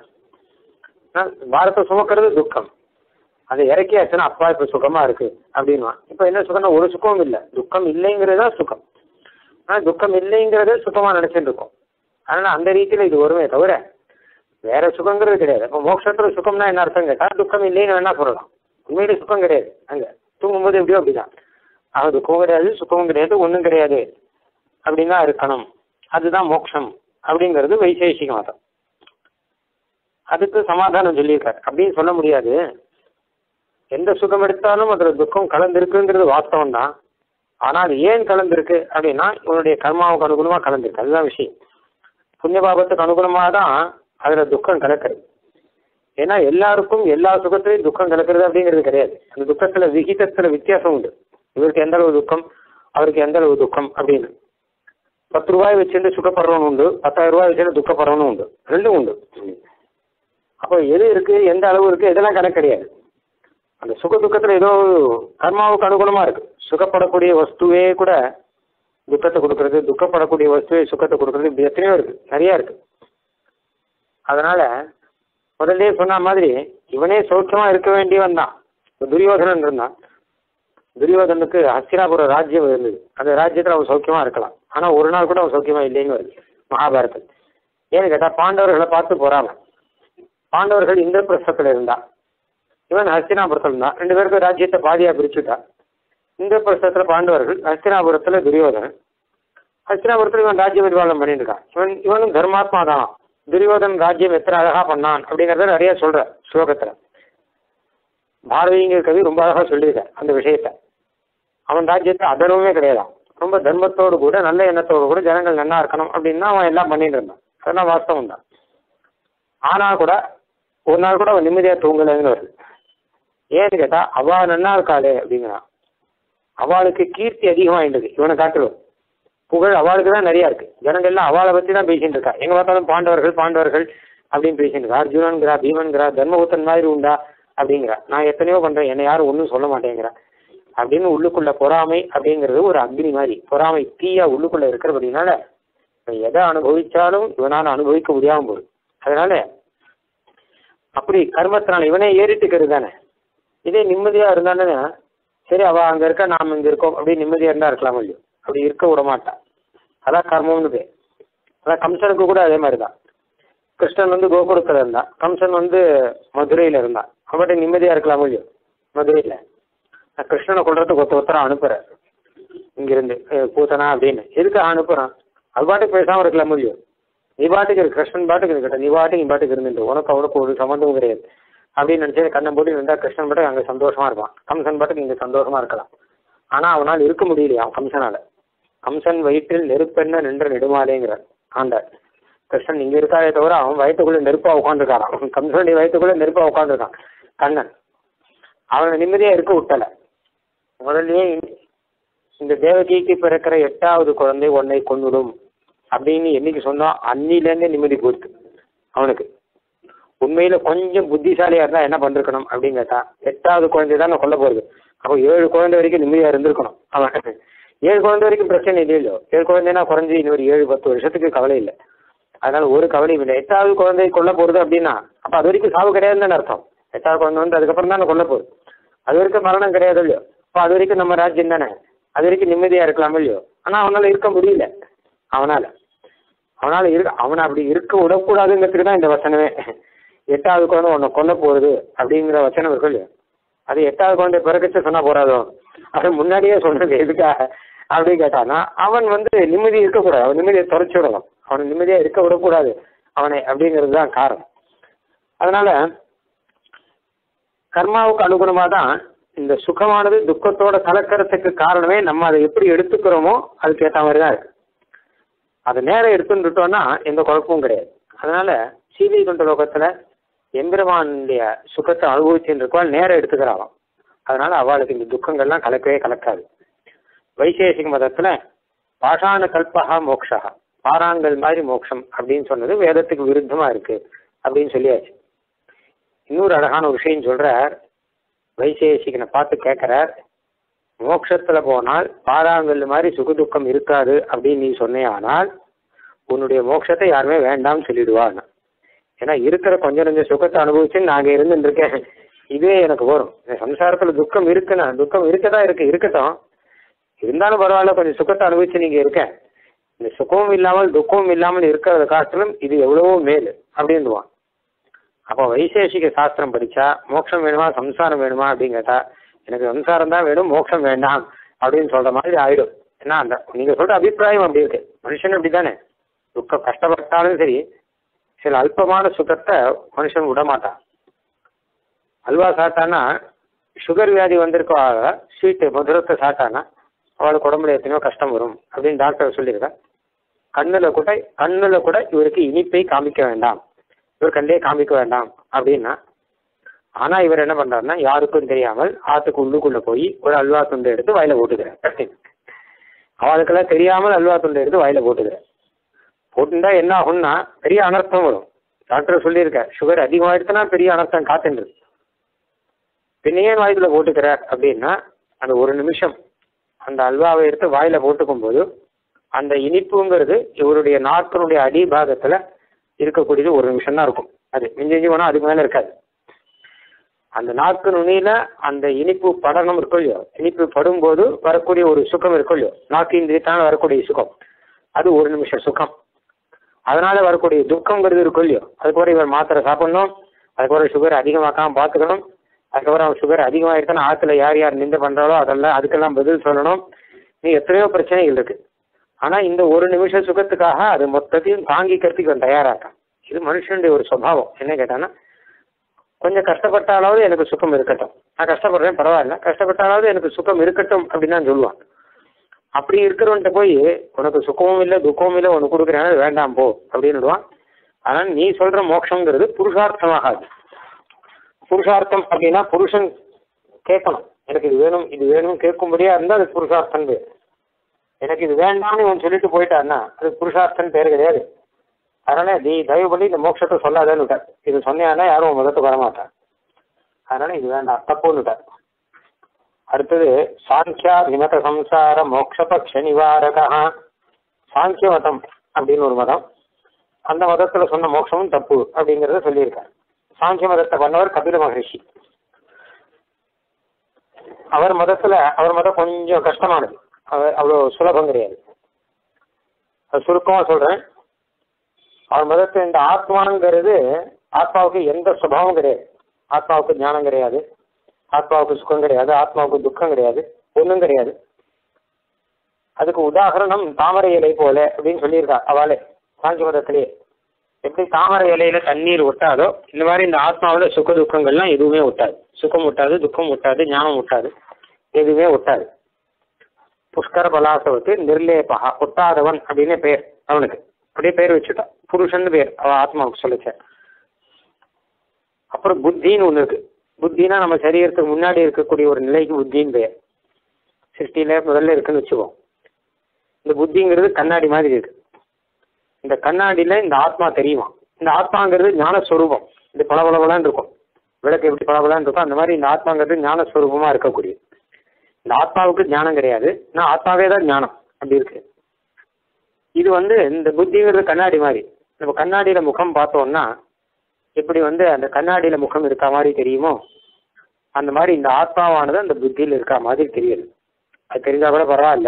பாரத்தை சுமக்கிறது துக்கம், அதை இறக்கியாச்சுன்னா அப்பா இப்ப சுகமா இருக்கு அப்படின்வான். இப்ப என்ன சுகம்னா ஒரு சுகமும் இல்லை, துக்கம் இல்லைங்கிறதா சுகம். ஆனா துக்கம் இல்லைங்கிறத சுகமா நினைச்சுட்டு இருக்கோம். அதனால அந்த ரீதியில இது வருமே தவிர வேற சுகங்கிறது கிடையாது. இப்போ மோட்சத்துல சுகம்னா என்ன அர்த்தம் கேட்டா துக்கம் இல்லைன்னு வேணா சொல்லலாம், உண்மையிலே சுகம் கிடையாது. அங்க தூங்கும்போது எப்படியோ அப்படிதான், ஆக துக்கமும் கிடையாது சுகமும் கிடையாது, ஒன்றும் கிடையாது அப்படின்னா இருக்கணும். அதுதான் மோட்சம் அப்படிங்கிறது வைசேஷிக மதம். அதுக்கு சமாதானம் சொல்லியிருக்காரு. அப்படின்னு சொல்ல முடியாது. எந்த சுகம் எடுத்தாலும் அதுல துக்கம் கலந்துருக்குங்கிறது வாஸ்தவம் தான். ஆனால் ஏன் கலந்துருக்கு அப்படின்னா இவனுடைய கர்மாவுக்கு அனுகுணமா கலந்துருக்கு, அதுதான் விஷயம். புண்ணிய பாபத்துக்கு அனுகுணமாக தான் அதுல துக்கம் கலக்கிறது. ஏன்னா எல்லாருக்கும் எல்லா சுகத்திலையும் துக்கம் கலக்கிறது அப்படிங்கிறது கிடையாது. அந்த துக்கத்துல விகிதத்துல வித்தியாசம் உண்டு. இவருக்கு எந்த அளவு துக்கம், அவருக்கு எந்த அளவு துக்கம் அப்படின்னு. பத்து ரூபாய் வச்சுட்டு சுகப்படுறவனு உண்டு, பத்தாயிரம் ரூபாய் வச்சுட்டு துக்கப்படுறவனும் உண்டு, ரெண்டும் உண்டு. அப்போ எது இருக்கு, எந்த அளவு இருக்கு, இதெல்லாம் கணக்கு கிடையாது. அந்த சுக துக்கத்துல ஏதோ கர்மாவுக்கு அனுகுணமா இருக்கு. சுகப்படக்கூடிய வஸ்துவே கூட துக்கத்தை கொடுக்கறது, துக்கப்படக்கூடிய வஸ்துவே சுகத்தை கொடுக்கறது, இப்படி எத்தனையோ இருக்கு, நிறைய இருக்கு. அதனால முதல்ல சொன்ன மாதிரி இவனே சௌக்கியமா இருக்க வேண்டியவன் தான். துரியோதனன் இருந்தான். துரியோதனுக்கு ஹஸ்தினாபுர ராஜ்யம் இருந்தது. அந்த ராஜ்யத்துல அவன் சௌக்கியமா இருக்கலாம். ஆனா ஒரு நாள் கூட அவன் சௌக்கியமா இல்லைன்னு வருது மகாபாரதம். ஏன்னு கேட்டா பாண்டவர்களை பார்த்து போறாங்க. பாண்டவர்கள் இந்திரபிரஸ்தத்துல இருந்தா, இவன் ஹஸ்தினாபுரத்துல இருந்தான். ரெண்டு பேருக்கும் ராஜ்யத்தை பாதியா பிரிச்சுட்டா. இந்திரபிரஸ்தத்துல பாண்டவர்கள், ஹஸ்தினாபுரத்துல துரியோதனன். ஹஸ்தினாபுரத்துல இவன் ராஜ்ய பரிபாலனம் பண்ணிட்டு இருக்கான். இவன் இவனும் தர்மாத்மா தான். துரியோதன் ராஜ்யம் எத்தனை அழகா பண்ணான் அப்படிங்கறத நிறைய சொல்ற ஸ்லோகத்துல. பாரதிங்கிற கவி ரொம்ப அழகா சொல்லியிருக்க அந்த விஷயத்த. அவன் ராஜ்யத்தை அதர்வமே கிடையாதான், ரொம்ப தர்மத்தோடு கூட நல்ல எண்ணத்தோடு கூட ஜனங்கள் நல்லா இருக்கணும் அப்படின்னா அவன் எல்லாம் பண்ணிட்டு இருந்தான். அதெல்லாம் வாஸ்தவம் தான். ஆனா கூட ஒரு நாள் கூட அவன் நிம்மதியா தூங்கலைன்னு வருது. ஏன்னு கேட்டா அவா நன்னா இருக்காளே அப்படிங்கிறான். அவளுக்கு கீர்த்தி அதிகமாயிடுது இவனை காட்டுவோம். புகழ் அவளுக்கு தான் நிறைய இருக்கு. ஜனங்கள்லாம் அவளை பத்தி தான் பேசிட்டு இருக்கா. எங்க பார்த்தாலும் பாண்டவர்கள் பாண்டவர்கள் அப்படின்னு பேசிட்டு அர்ஜுனன்கிறா, பீமன்கிறா, தர்மபுத்தன் மாதிரி உண்டா அப்படிங்கிறா. நான் எத்தனையோ பண்றேன், என்னை யாரும் ஒன்றும் சொல்ல மாட்டேங்கிறா அப்படின்னு உள்ளுக்குள்ள பொறாமை அப்படிங்கிறது ஒரு அக்னி மாதிரி, பொறாமை தீயா உள்ளுக்குள்ள இருக்கிறபடினால எதை அனுபவிச்சாலும் இவனால அனுபவிக்க முடியாம போகுது. அதனால அப்படி கர்மத்தினால இவனே ஏறிட்டுக்கிறது தானே. இதே நிம்மதியா இருந்தானே, சரி அவ அங்க இருக்க நாம இங்க இருக்கோம் அப்படி நிம்மதியா இருந்தா இருக்கலாம் இல்லையோ, அப்படி இருக்க விட மாட்டான். அதான் கர்மம்னு பேர். அதான் கம்சனுக்கு கூட அதே மாதிரிதான். கிருஷ்ணன் வந்து கோகுலத்துல இருந்தான், கம்சன் வந்து மதுரையில இருந்தான். அவன்கிட்ட நிம்மதியா இருக்கலாம் இல்லையோ. மதுரையில கிருஷ்ணனை கொள்றதுக்கு ஒருத்த ஒருத்தரம் அனுப்புற இங்கிருந்து பூத்தனா அப்படின்னு, எதுக்கு அனுப்புறான்? அது பாட்டுக்கு பேசாம இருக்கலாம் இல்லையோ. நீ பாட்டுக்கு இருக்கு, கிருஷ்ணன் பாட்டுக்கு இருக்கட்ட, நீ பாட்டுக்கு நீ பாட்டுக்கு இருந்துட்டு உனக்கு அவனுக்கு ஒரு சம்மந்தமும் கிடையாது அப்படின்னு நினைச்சு கண்ணை போட்டு இருந்தா கிருஷ்ணன் பாட்டுக்கு அங்கே சந்தோஷமா இருப்பான், கம்சன் பாட்டுக்கு இங்க சந்தோஷமா இருக்கலாம். ஆனா அவனால் இருக்க முடியலையா கம்சனால. கம்சன் வயிற்றில் நெருப்பென்ன நின்ற நெடுமாலேங்கிற ஆண்டார். கிருஷ்ணன் இங்க இருக்காதே தவிர அவன் வயிற்றுக்குள்ள நெருப்பா உட்காந்துருக்காரான். கம்சனுடைய வயிற்றுக்குள்ள நெருப்பா உட்காந்துருக்கான் கண்ணன். அவனை நிம்மதியா இருக்க விட்டல. முதல்லயே இந்த தேவகிக்கு பிறக்கிற எட்டாவது குழந்தை உன்னை கொன்னுடும் அப்படின்னு என்னைக்கு சொன்னா அன்னிலேருந்தே நிம்மதி போயிருக்கு அவனுக்கு. உண்மையில கொஞ்சம் புத்திசாலியா இருந்தா என்ன பண்ணிருக்கணும் அப்படின்னு கேட்டா, எட்டாவது குழந்தை தான் கொல்ல போறது. அப்போ ஏழு குழந்தை வரைக்கும் நிம்மதியா இருந்திருக்கணும் அவன். ஏழு குழந்தை வரைக்கும் பிரச்சனை இல்லையோ, ஏழு குழந்தைன்னா குறைஞ்சி இன்னொரு ஏழு பத்து வருஷத்துக்கு கவலை இல்லை. அதனால ஒரு கவலையும் இல்லை. எட்டாவது குழந்தை கொல்ல போறது அப்படின்னா அப்ப அது வரைக்கும் சாவு கிடையாதுன்னு அர்த்தம். எட்டாவது குழந்தை வந்து அதுக்கப்புறம் தானே கொல்ல போகுது, அது வரைக்கும் மரணம் கிடையாது இல்லையோ. அப்போ அது வரைக்கும் நம்ம ராஜ்யம் தானே, அது வரைக்கும் நிம்மதியா இருக்கலாம் இல்லையோ. ஆனா அவனால இருக்க முடியல. அவனால அவனால இருக்க அவனை அப்படி இருக்க விடக்கூடாதுங்கிறதுக்கு தான் இந்த வசனமே. எட்டாவது குழந்தை உன்னை கொல்ல போகுது அப்படிங்கிற வசனம் இருக்கு இல்லையோ, அது எட்டாவது குழந்தை பிறக்கச்சு சொன்னா போறாதோ, அது முன்னாடியே சொல்றது எதுக்காக அப்படின்னு கேட்டானா, அவன் வந்து நிம்மதி இருக்கக்கூடாது, அவன் நிம்மதியை தொலைச்சி விடணும், அவனை நிம்மதியா இருக்க விடக்கூடாது அவனை அப்படிங்கிறது தான் காரணம். அதனால கர்மாவுக்கு அனுகுணமாக தான் இந்த சுகமானது துக்கத்தோட கலக்கிறதுக்கு காரணமே நம்ம அதை எப்படி எடுத்துக்கிறோமோ அதுக்கு ஏற்ற மாதிரி தான் இருக்கு. அதை நேரம் எடுத்துட்டோம்னா எந்த குழப்பமும் கிடையாது. அதனால சீதை கொண்ட லோகத்துல எம்பெருமானுடைய சுகத்தை அனுபவிச்சுட்டு இருக்கவாள் நேரம் எடுத்துக்கிறாளாம். அதனால அவளுக்கு இந்த துக்கங்கள்லாம் கலக்கவே கலக்காது. வைசேஷிக மதத்துல பாஷாண கல்பகா மோக்ஷா, பாறாங்கல் மாதிரி மோட்சம் அப்படின்னு சொன்னது வேதத்துக்கு விருத்தமா இருக்கு அப்படின்னு சொல்லியாச்சு. இன்னொரு அழகான ஒரு விஷயம் சொல்றார். வைசேஷிகனை பார்த்து கேட்கிறார், மோட்சத்துல போனால் பாறாங்கல் மாதிரி சுகதுக்கம் இருக்காது அப்படின்னு நீ சொன்னேயானால் உன்னுடைய மோட்சத்தை யாருமே வேண்டாம்னு சொல்லிடுவான்னு. ஏன்னா இருக்கிற கொஞ்சம் கொஞ்சம் சுகத்தை அனுபவிச்சுன்னு நாங்க இருந்துருக்கேன், இதுவே எனக்கு வரும். சம்சாரத்துல துக்கம் இருக்குன்னா துக்கம் இருக்கதான் இருக்கு, இருக்கட்டும், இருந்தாலும் பரவாயில்ல கொஞ்சம் சுகத்தை அனுபவிச்சு நீங்க இருக்க, இந்த சுகமும் இல்லாமல் துக்கமும் இல்லாமல் இருக்கிறத காட்டிலும் இது எவ்வளவோ மேலு அப்படின்னுவான். அப்போ வைசேஷிக சாஸ்திரம் படிச்சா மோட்சம் வேணுமா சம்சாரம் வேணுமா அப்படின்னு கேட்டா எனக்கு சம்சாரம் தான் வேணும் மோட்சம் வேண்டாம் அப்படின்னு சொல்ற மாதிரி ஆயிடும். ஏன்னா அந்த நீங்க சொல்ற அபிப்பிராயம் அப்படி இருக்கு. மனுஷன் அப்படித்தானே, துக்கம் கஷ்டப்பட்டாலும் சரி சில அல்பமான சுகத்தை மனுஷன் விட மாட்டான். அல்வா சாப்பிட்டானா சுகர் வியாதி வந்திருக்க ஸ்வீட்டு மதுரத்தை சாப்பிட்டானா அவளுக்கு உடம்புல எத்தனையோ கஷ்டம் வரும் அப்படின்னு டாக்டர் சொல்லியிருக்கா. கண்ணுல கூட கண்ணுல கூட இவருக்கு இனிப்பை காமிக்க வேண்டாம், இவர் கண்டே காமிக்க வேண்டாம் அப்படின்னா. ஆனா இவர் என்ன பண்றாருன்னா யாருக்கும் தெரியாமல் ஆத்துக்கு உள்ளுக்குள்ள போய் ஒரு அல்வா துண்டை எடுத்து வாயில போட்டுக்கிறார். அவளுக்கெல்லாம் தெரியாமல் அல்வா துண்டை எடுத்து வாயில போட்டுக்கிறார். போட்டுட்டா என்ன ஆகும்னா பெரிய அனர்த்தம் வரும். டாக்டர் சொல்லியிருக்க சுகர் அதிகமாயிடுச்சுன்னா பெரிய அனர்த்தம் காத்துன்றது. பின்னையே வாயில போட்டுக்கிறார் அப்படின்னா அந்த ஒரு நிமிஷம் அந்த அல்வாவை எடுத்து வாயில போட்டுக்கும் போது அந்த இனிப்புங்கிறது இவருடைய நாக்கினுடைய அடிபாகத்துல இருக்கக்கூடியது ஒரு நிமிஷம் தான் இருக்கும். அது மிஞ்சி போனா அதுக்கு மேல இருக்காது. அந்த நாக்கு நுனியில அந்த இனிப்பு படனம் இருக்கும் இல்லையோ, இனிப்பு படும்போது வரக்கூடிய ஒரு சுகம் இருக்கும் இல்லையோ, நாக்கு இந்திரியத்தால வரக்கூடிய சுகம், அது ஒரு நிமிஷம் சுகம். அதனால வரக்கூடிய துக்கங்கிறது இருக்கும் இல்லையோ, அதுக்கப்புறம் இவர் மாத்திரை சாப்பிடணும், அதுக்கப்புறம் சுகர் அதிகமாக்காம பார்த்துக்கணும், அதுக்கப்புறம் சுகர் அதிகமாகிடுச்சுன்னா ஆற்றுல யார் யார் நின்று பண்றாலோ அதெல்லாம் அதுக்கெல்லாம் பதில் சொல்லணும். நீ எத்தனையோ பிரச்சனைகள் இருக்கு. ஆனா இந்த ஒரு நிமிஷம் சுகத்துக்காக அது மொத்தத்தையும் தாங்கிக்கிறதுக்கு இவன் தயாராக்கான். இது மனுஷனுடைய ஒரு சுபாவம். என்ன கேட்டான்னா கொஞ்சம் கஷ்டப்பட்டாலாவது எனக்கு சுகம் இருக்கட்டும், நான் கஷ்டப்படுறேன் பரவாயில்ல, கஷ்டப்பட்டாலாவது எனக்கு சுகம் இருக்கட்டும் அப்படின்னு தான் சொல்லுவான். அப்படி இருக்கிறவன்ட்ட போய் உனக்கு சுகமும் இல்லை துக்கமும் இல்லை உனக்கு கொடுக்குறேன் வேண்டாம் போ அப்படின்னுடுவான். ஆனால் நீ சொல்ற மோட்சங்கிறது புருஷார்த்தமாகாது. புருஷார்த்தம் அப்படின்னா புருஷன் கேட்கணும், எனக்கு இது வேணும் இது வேணும் கேட்கும்படியா இருந்தால் அது புருஷார்த்தம் பேர். எனக்கு இது வேண்டாம்னு இவன் சொல்லிட்டு போயிட்டான்னா அது புருஷார்த்தம் பேர் கிடையாது. அதனால நீ தயவு பண்ணி இந்த மோட்சத்தை சொல்லாதேன்னு விட்டார். இது சொன்னாலே யாரும் மதத்துக்கு வரமாட்டார். அதனால இது வேண்டாம், தப்புன்னு விட்டார். அடுத்தது சாங்கியா விமத சம்சார மோட்சபக்ஷ நிவாரகா. சாங்கிய மதம் அப்படின்னு ஒரு மதம், அந்த மதத்துல சொன்ன மோட்சமும் தப்பு அப்படிங்கிறத சொல்லியிருக்காரு. சாங்கிய மதத்தை பண்ணவர் கபில மகரிஷி. அவர் மதத்துல அவர் மதம் கொஞ்சம் கஷ்டமானது, அவர் அவ்வளோ சுலபம் கிடையாது. அது சுருக்கமா சொல்றேன். அவர் மதத்தை இந்த ஆத்மாங்கிறது ஆத்மாவுக்கு எந்த சுபாவம் கிடையாது. ஆத்மாவுக்கு ஞானம் கிடையாது, ஆத்மாவுக்கு சுகம் கிடையாது, ஆத்மாவுக்கு துக்கம் கிடையாது, ஒன்றும் கிடையாது. அதுக்கு உதாரணம் தாமரை இலை போல அப்படின்னு சொல்லியிருக்கா அவளே சாங்கிய மதத்திலேயே. எப்படி தாமரை இலையில தண்ணீர் ஒட்டாதோ இந்த மாதிரி இந்த ஆத்மாவில் சுக துக்கங்கள்லாம் எதுவுமே ஒட்டாது. சுகம் ஒட்டாது, துக்கம் ஒட்டாது, ஞானம் ஒட்டாது, எதுவுமே ஒட்டாது. புஷ்கர பலாசவத்து நிர்லேபா, ஒட்டாதவன் அப்படின்னு பேர் அவனுக்கு. அப்படியே பேர் வச்சுட்டான், புருஷன் பேர் அவ ஆத்மாவுக்கு சொல்லிச்ச. அப்புறம் புத்தின்னு ஒன்று இருக்கு. புத்தினா நம்ம சரீரத்துக்கு முன்னாடி இருக்கக்கூடிய ஒரு நிலைக்கு புத்தின்னு பெயர். சிருஷ்டியில முதல்ல இருக்குன்னு வச்சுக்கோம். இந்த புத்திங்கிறது கண்ணாடி மாதிரி இருக்கு. இந்த கண்ணாடியில இந்த ஆத்மா தெரியுமா. இந்த ஆத்மாங்கிறது ஞானஸ்வரூபம். இது பளபளபளன்னு இருக்கும், விளக்கு எப்படி பளபளன்னு இருக்கும் அந்த மாதிரி இந்த ஆத்மாங்கிறது ஞானஸ்வரூபமா இருக்கக்கூடிய. இந்த ஆத்மாவுக்கு ஞானம் கிடையாது, நான் ஆத்மாவே தான் ஞானம் அப்படி இருக்கு. இது வந்து இந்த புத்திங்கிறது கண்ணாடி மாதிரி. நம்ம கண்ணாடியில முகம் பார்த்தோம்னா எப்படி வந்து அந்த கண்ணாடியில முகம் இருக்கா மாதிரி தெரியுமோ அந்த மாதிரி இந்த ஆத்மாவானது அந்த புத்தியில் இருக்கா மாதிரி தெரியுது. அது தெரிஞ்சா கூட பரவாயில்ல.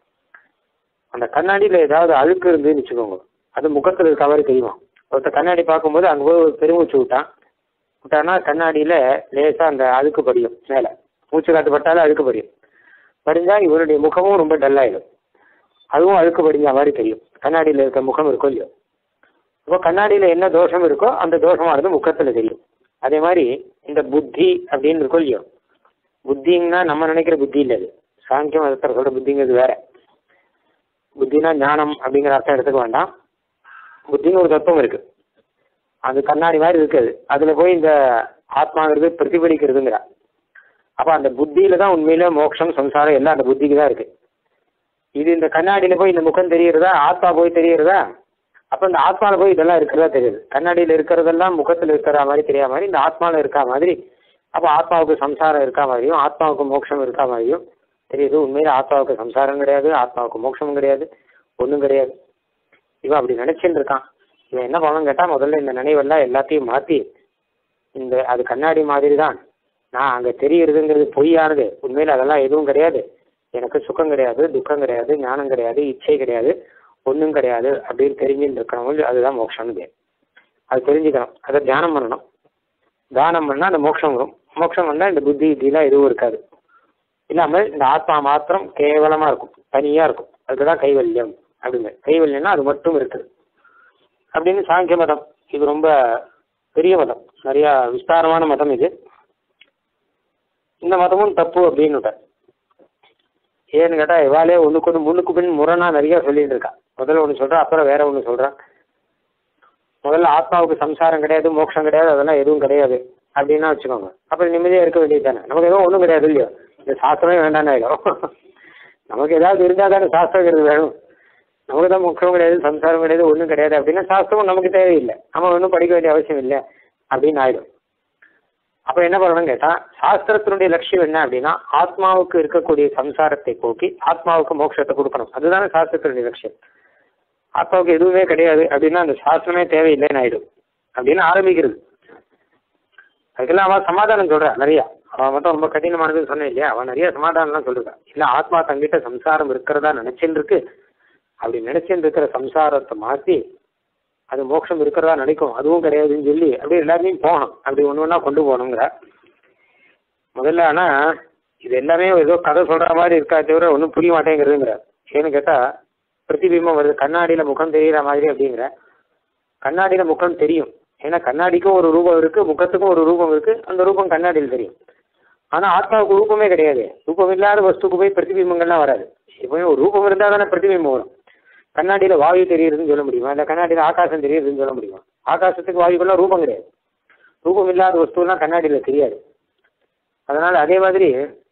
அந்த கண்ணாடியில ஏதாவது அழுக்கு இருந்துன்னு வச்சுக்கோங்க, அது முகத்தில் இருக்க மாதிரி தெரியுமா. ஒருத்தர் கண்ணாடி பார்க்கும்போது அங்கே போய் ஒரு பெருமூச்சு விட்டான் விட்டான்னா கண்ணாடியில லேசா அந்த அழுக்கு படியும், மேல மூச்சு காத்து பட்டாலும் அழுக்கு படியும். படிஞ்சா இவருடைய முகமும் ரொம்ப டல்லாயிடும், அதுவும் அழுக்கு படிஞ்ச மாதிரி தெரியும். கண்ணாடியில இருக்க முகம் இருக்கும் இல்லையோ. இப்போ கண்ணாடியில என்ன தோஷம் இருக்கோ அந்த தோஷமானது முகத்துல தெரியும். அதே மாதிரி இந்த புத்தி அப்படின்னு இருக்கும் இல்லையோ. புத்திங்கன்னா நம்ம நினைக்கிற புத்தி இல்லை, அது சாங்கிய மதத்தில் சொல்ற புத்திங்கிறது வேற. புத்தினா ஞானம் அப்படிங்கிற அர்த்தம் எடுத்துக்க வேண்டாம். புத்தின்னு ஒரு தத்துவம் இருக்கு, அது கண்ணாடி மாதிரி இருக்குது. அதுல போய் இந்த ஆத்மாங்கிறது பிரதிபலிக்கிறதுங்கிற. அப்ப அந்த புத்தியில தான் உண்மையில மோட்சம் சம்சாரம் எல்லாம் அந்த புத்திக்கு தான் இருக்கு. இது இந்த கண்ணாடியில போய் இந்த முகம் தெரியுறதா, ஆத்மா போய் தெரியுறதா. அப்ப இந்த ஆத்மால போய் இதெல்லாம் இருக்கிறதா தெரியுது. கண்ணாடியில இருக்கிறதெல்லாம் முகத்துல இருக்கிற மாதிரி தெரியாத மாதிரி இந்த ஆத்மால இருக்கா மாதிரி. அப்ப ஆத்மாவுக்கு சம்சாரம் இருக்கா மாதிரியும் ஆத்மாவுக்கு மோட்சம் இருக்கா மாதிரியும் தெரியுது. உண்மையில ஆத்மாவுக்கு சம்சாரம் கிடையாது, ஆத்மாவுக்கு மோட்சமும் கிடையாது, ஒன்றும் கிடையாது. இவன் அப்படி நினைச்சுட்டு இருக்கான். இவன் என்ன பண்ணணும் கேட்டா, முதல்ல இந்த நினைவெல்லாம் எல்லாத்தையும் மாற்றி இந்த அது கண்ணாடி மாதிரி தான், நான் அங்கே தெரியுறதுங்கிறது பொய்யானது, உண்மையில அதெல்லாம் எதுவும் கிடையாது, எனக்கு சுகம் கிடையாது, துக்கம் கிடையாது, ஞானம் கிடையாது, இச்சை கிடையாது, ஒன்றும் கிடையாது அப்படின்னு தெரிஞ்சுட்டு இருக்கிறவங்க அதுதான் மோட்சம்னு பேர். அது தெரிஞ்சுக்கணும், அதை தியானம் பண்ணணும். தியானம் பண்ணால் அந்த மோட்சம் வரும். மோட்சம் வந்தால் இந்த புத்தி இதெல்லாம் எதுவும் இருக்காது. இல்லாமல் இந்த ஆத்மா மாத்திரம் கேவலமாக இருக்கும், தனியாக இருக்கும். அதுதான் கைவல்யம் அப்படிங்க. கைவல்யம்னா அது மட்டும் இருக்குது அப்படின்னு சாங்கிய மதம். இது ரொம்ப பெரிய மதம், நிறையா விஸ்தாரமான மதம் இது. இந்த மதமும் தப்பு அப்படின்னு. ஏன்னு கேட்டால் இவாலே ஒன்றுக்கு ஒன்று முன்னுக்கு பின் முரணா நிறையா சொல்லிட்டு இருக்கா. முதல்ல ஒன்று சொல்கிறா, அப்புறம் வேற ஒன்று சொல்கிறான். முதல்ல ஆத்மாவுக்கு சம்சாரம் கிடையாது, மோட்சம் கிடையாது, அதெல்லாம் எதுவும் கிடையாது அப்படின்னா வச்சுக்கோங்க. அப்புறம் நிம்மதியாக இருக்க வேண்டியது தானே. நமக்கு எதுவும் ஒன்றும் கிடையாது இல்லையோ, இந்த சாஸ்திரமே வேண்டான்னு ஆகிடும். நமக்கு ஏதாவது இருந்தால் தானே சாஸ்திரம் வேணும். நமக்கு தான் மோட்சம் கிடையாது, சம்சாரம் கிடையாது, ஒன்றும் கிடையாது அப்படின்னா சாஸ்திரமும் நமக்கு தேவையில்லை, நம்ம ஒன்றும் படிக்க வேண்டிய அவசியம் இல்லை அப்படின்னு ஆகிடும். அப்போ என்ன பண்ணணும்னு கேட்டால், சாஸ்திரத்தினுடைய லட்சியம் என்ன அப்படின்னா ஆத்மாவுக்கு இருக்கக்கூடிய சம்சாரத்தை போக்கி ஆத்மாவுக்கு மோட்சத்தை கொடுக்கணும். அதுதானே சாஸ்திரத்தினுடைய லட்சியம். ஆத்மாவுக்கு எதுவுமே கிடையாது அப்படின்னா அந்த சாஸ்திரமே தேவையில்லைன்னு ஆயிடும் அப்படின்னு ஆரம்பிக்கிறது. அதுக்கெல்லாம் அவன் சமாதானம் சொல்றா நிறையா. அவன் மட்டும் ரொம்ப கடினமானதுன்னு சொன்னேன் இல்லையா, அவன் நிறைய சமாதானம்லாம் சொல்லிருக்கான். இல்லை ஆத்மா தங்கிட்ட சம்சாரம் இருக்கிறதா நினைச்சுன்னு இருக்கு, அப்படி நினைச்சுன்னு இருக்கிற சம்சாரத்தை மாற்றி அது மோட்சம் இருக்கிறதா நினைக்கும், அதுவும் கிடையாதுன்னு சொல்லி அப்படியே எல்லாருமே போகணும், அப்படி ஒன்று ஒன்றா கொண்டு போகணுங்கிற. முதல்ல ஆனால் இது எல்லாமே ஏதோ கதை சொல்கிற மாதிரி இருக்கா தவிர ஒன்றும் புரிய மாட்டேங்கிறதுங்கிற. ஏன்னு கேட்டால் பிரதிபிம்பம் வருது, கண்ணாடியில் முகம் தெரிகிற மாதிரி அப்படிங்கிற. கண்ணாடியில் முகம் தெரியும், ஏன்னா கண்ணாடிக்கும் ஒரு ரூபம் இருக்குது, முகத்துக்கும் ஒரு ரூபம் இருக்குது, அந்த ரூபம் கண்ணாடியில் தெரியும். ஆனால் ஆத்மாவுக்கு ரூபமே கிடையாது. ரூபம் இல்லாத வஸ்துக்கு போய் பிரதிபிம்பங்கள்லாம் வராது. எப்பவுமே ஒரு ரூபம் இருந்தால் தானே பிரதிபிம்பம் வரும். கண்ணாடியில் வாயு தெரியுதுன்னு சொல்ல முடியுமா, இல்லை கண்ணாடியில் ஆகாசம் தெரியுதுன்னு சொல்ல முடியுமா? ஆகாசத்துக்கு வாயுக்கெல்லாம் ரூபம் கிடையாது. ரூபம் இல்லாத வஸ்துலாம் கண்ணாடியில் தெரியாது. அதனால் அதே மாதிரி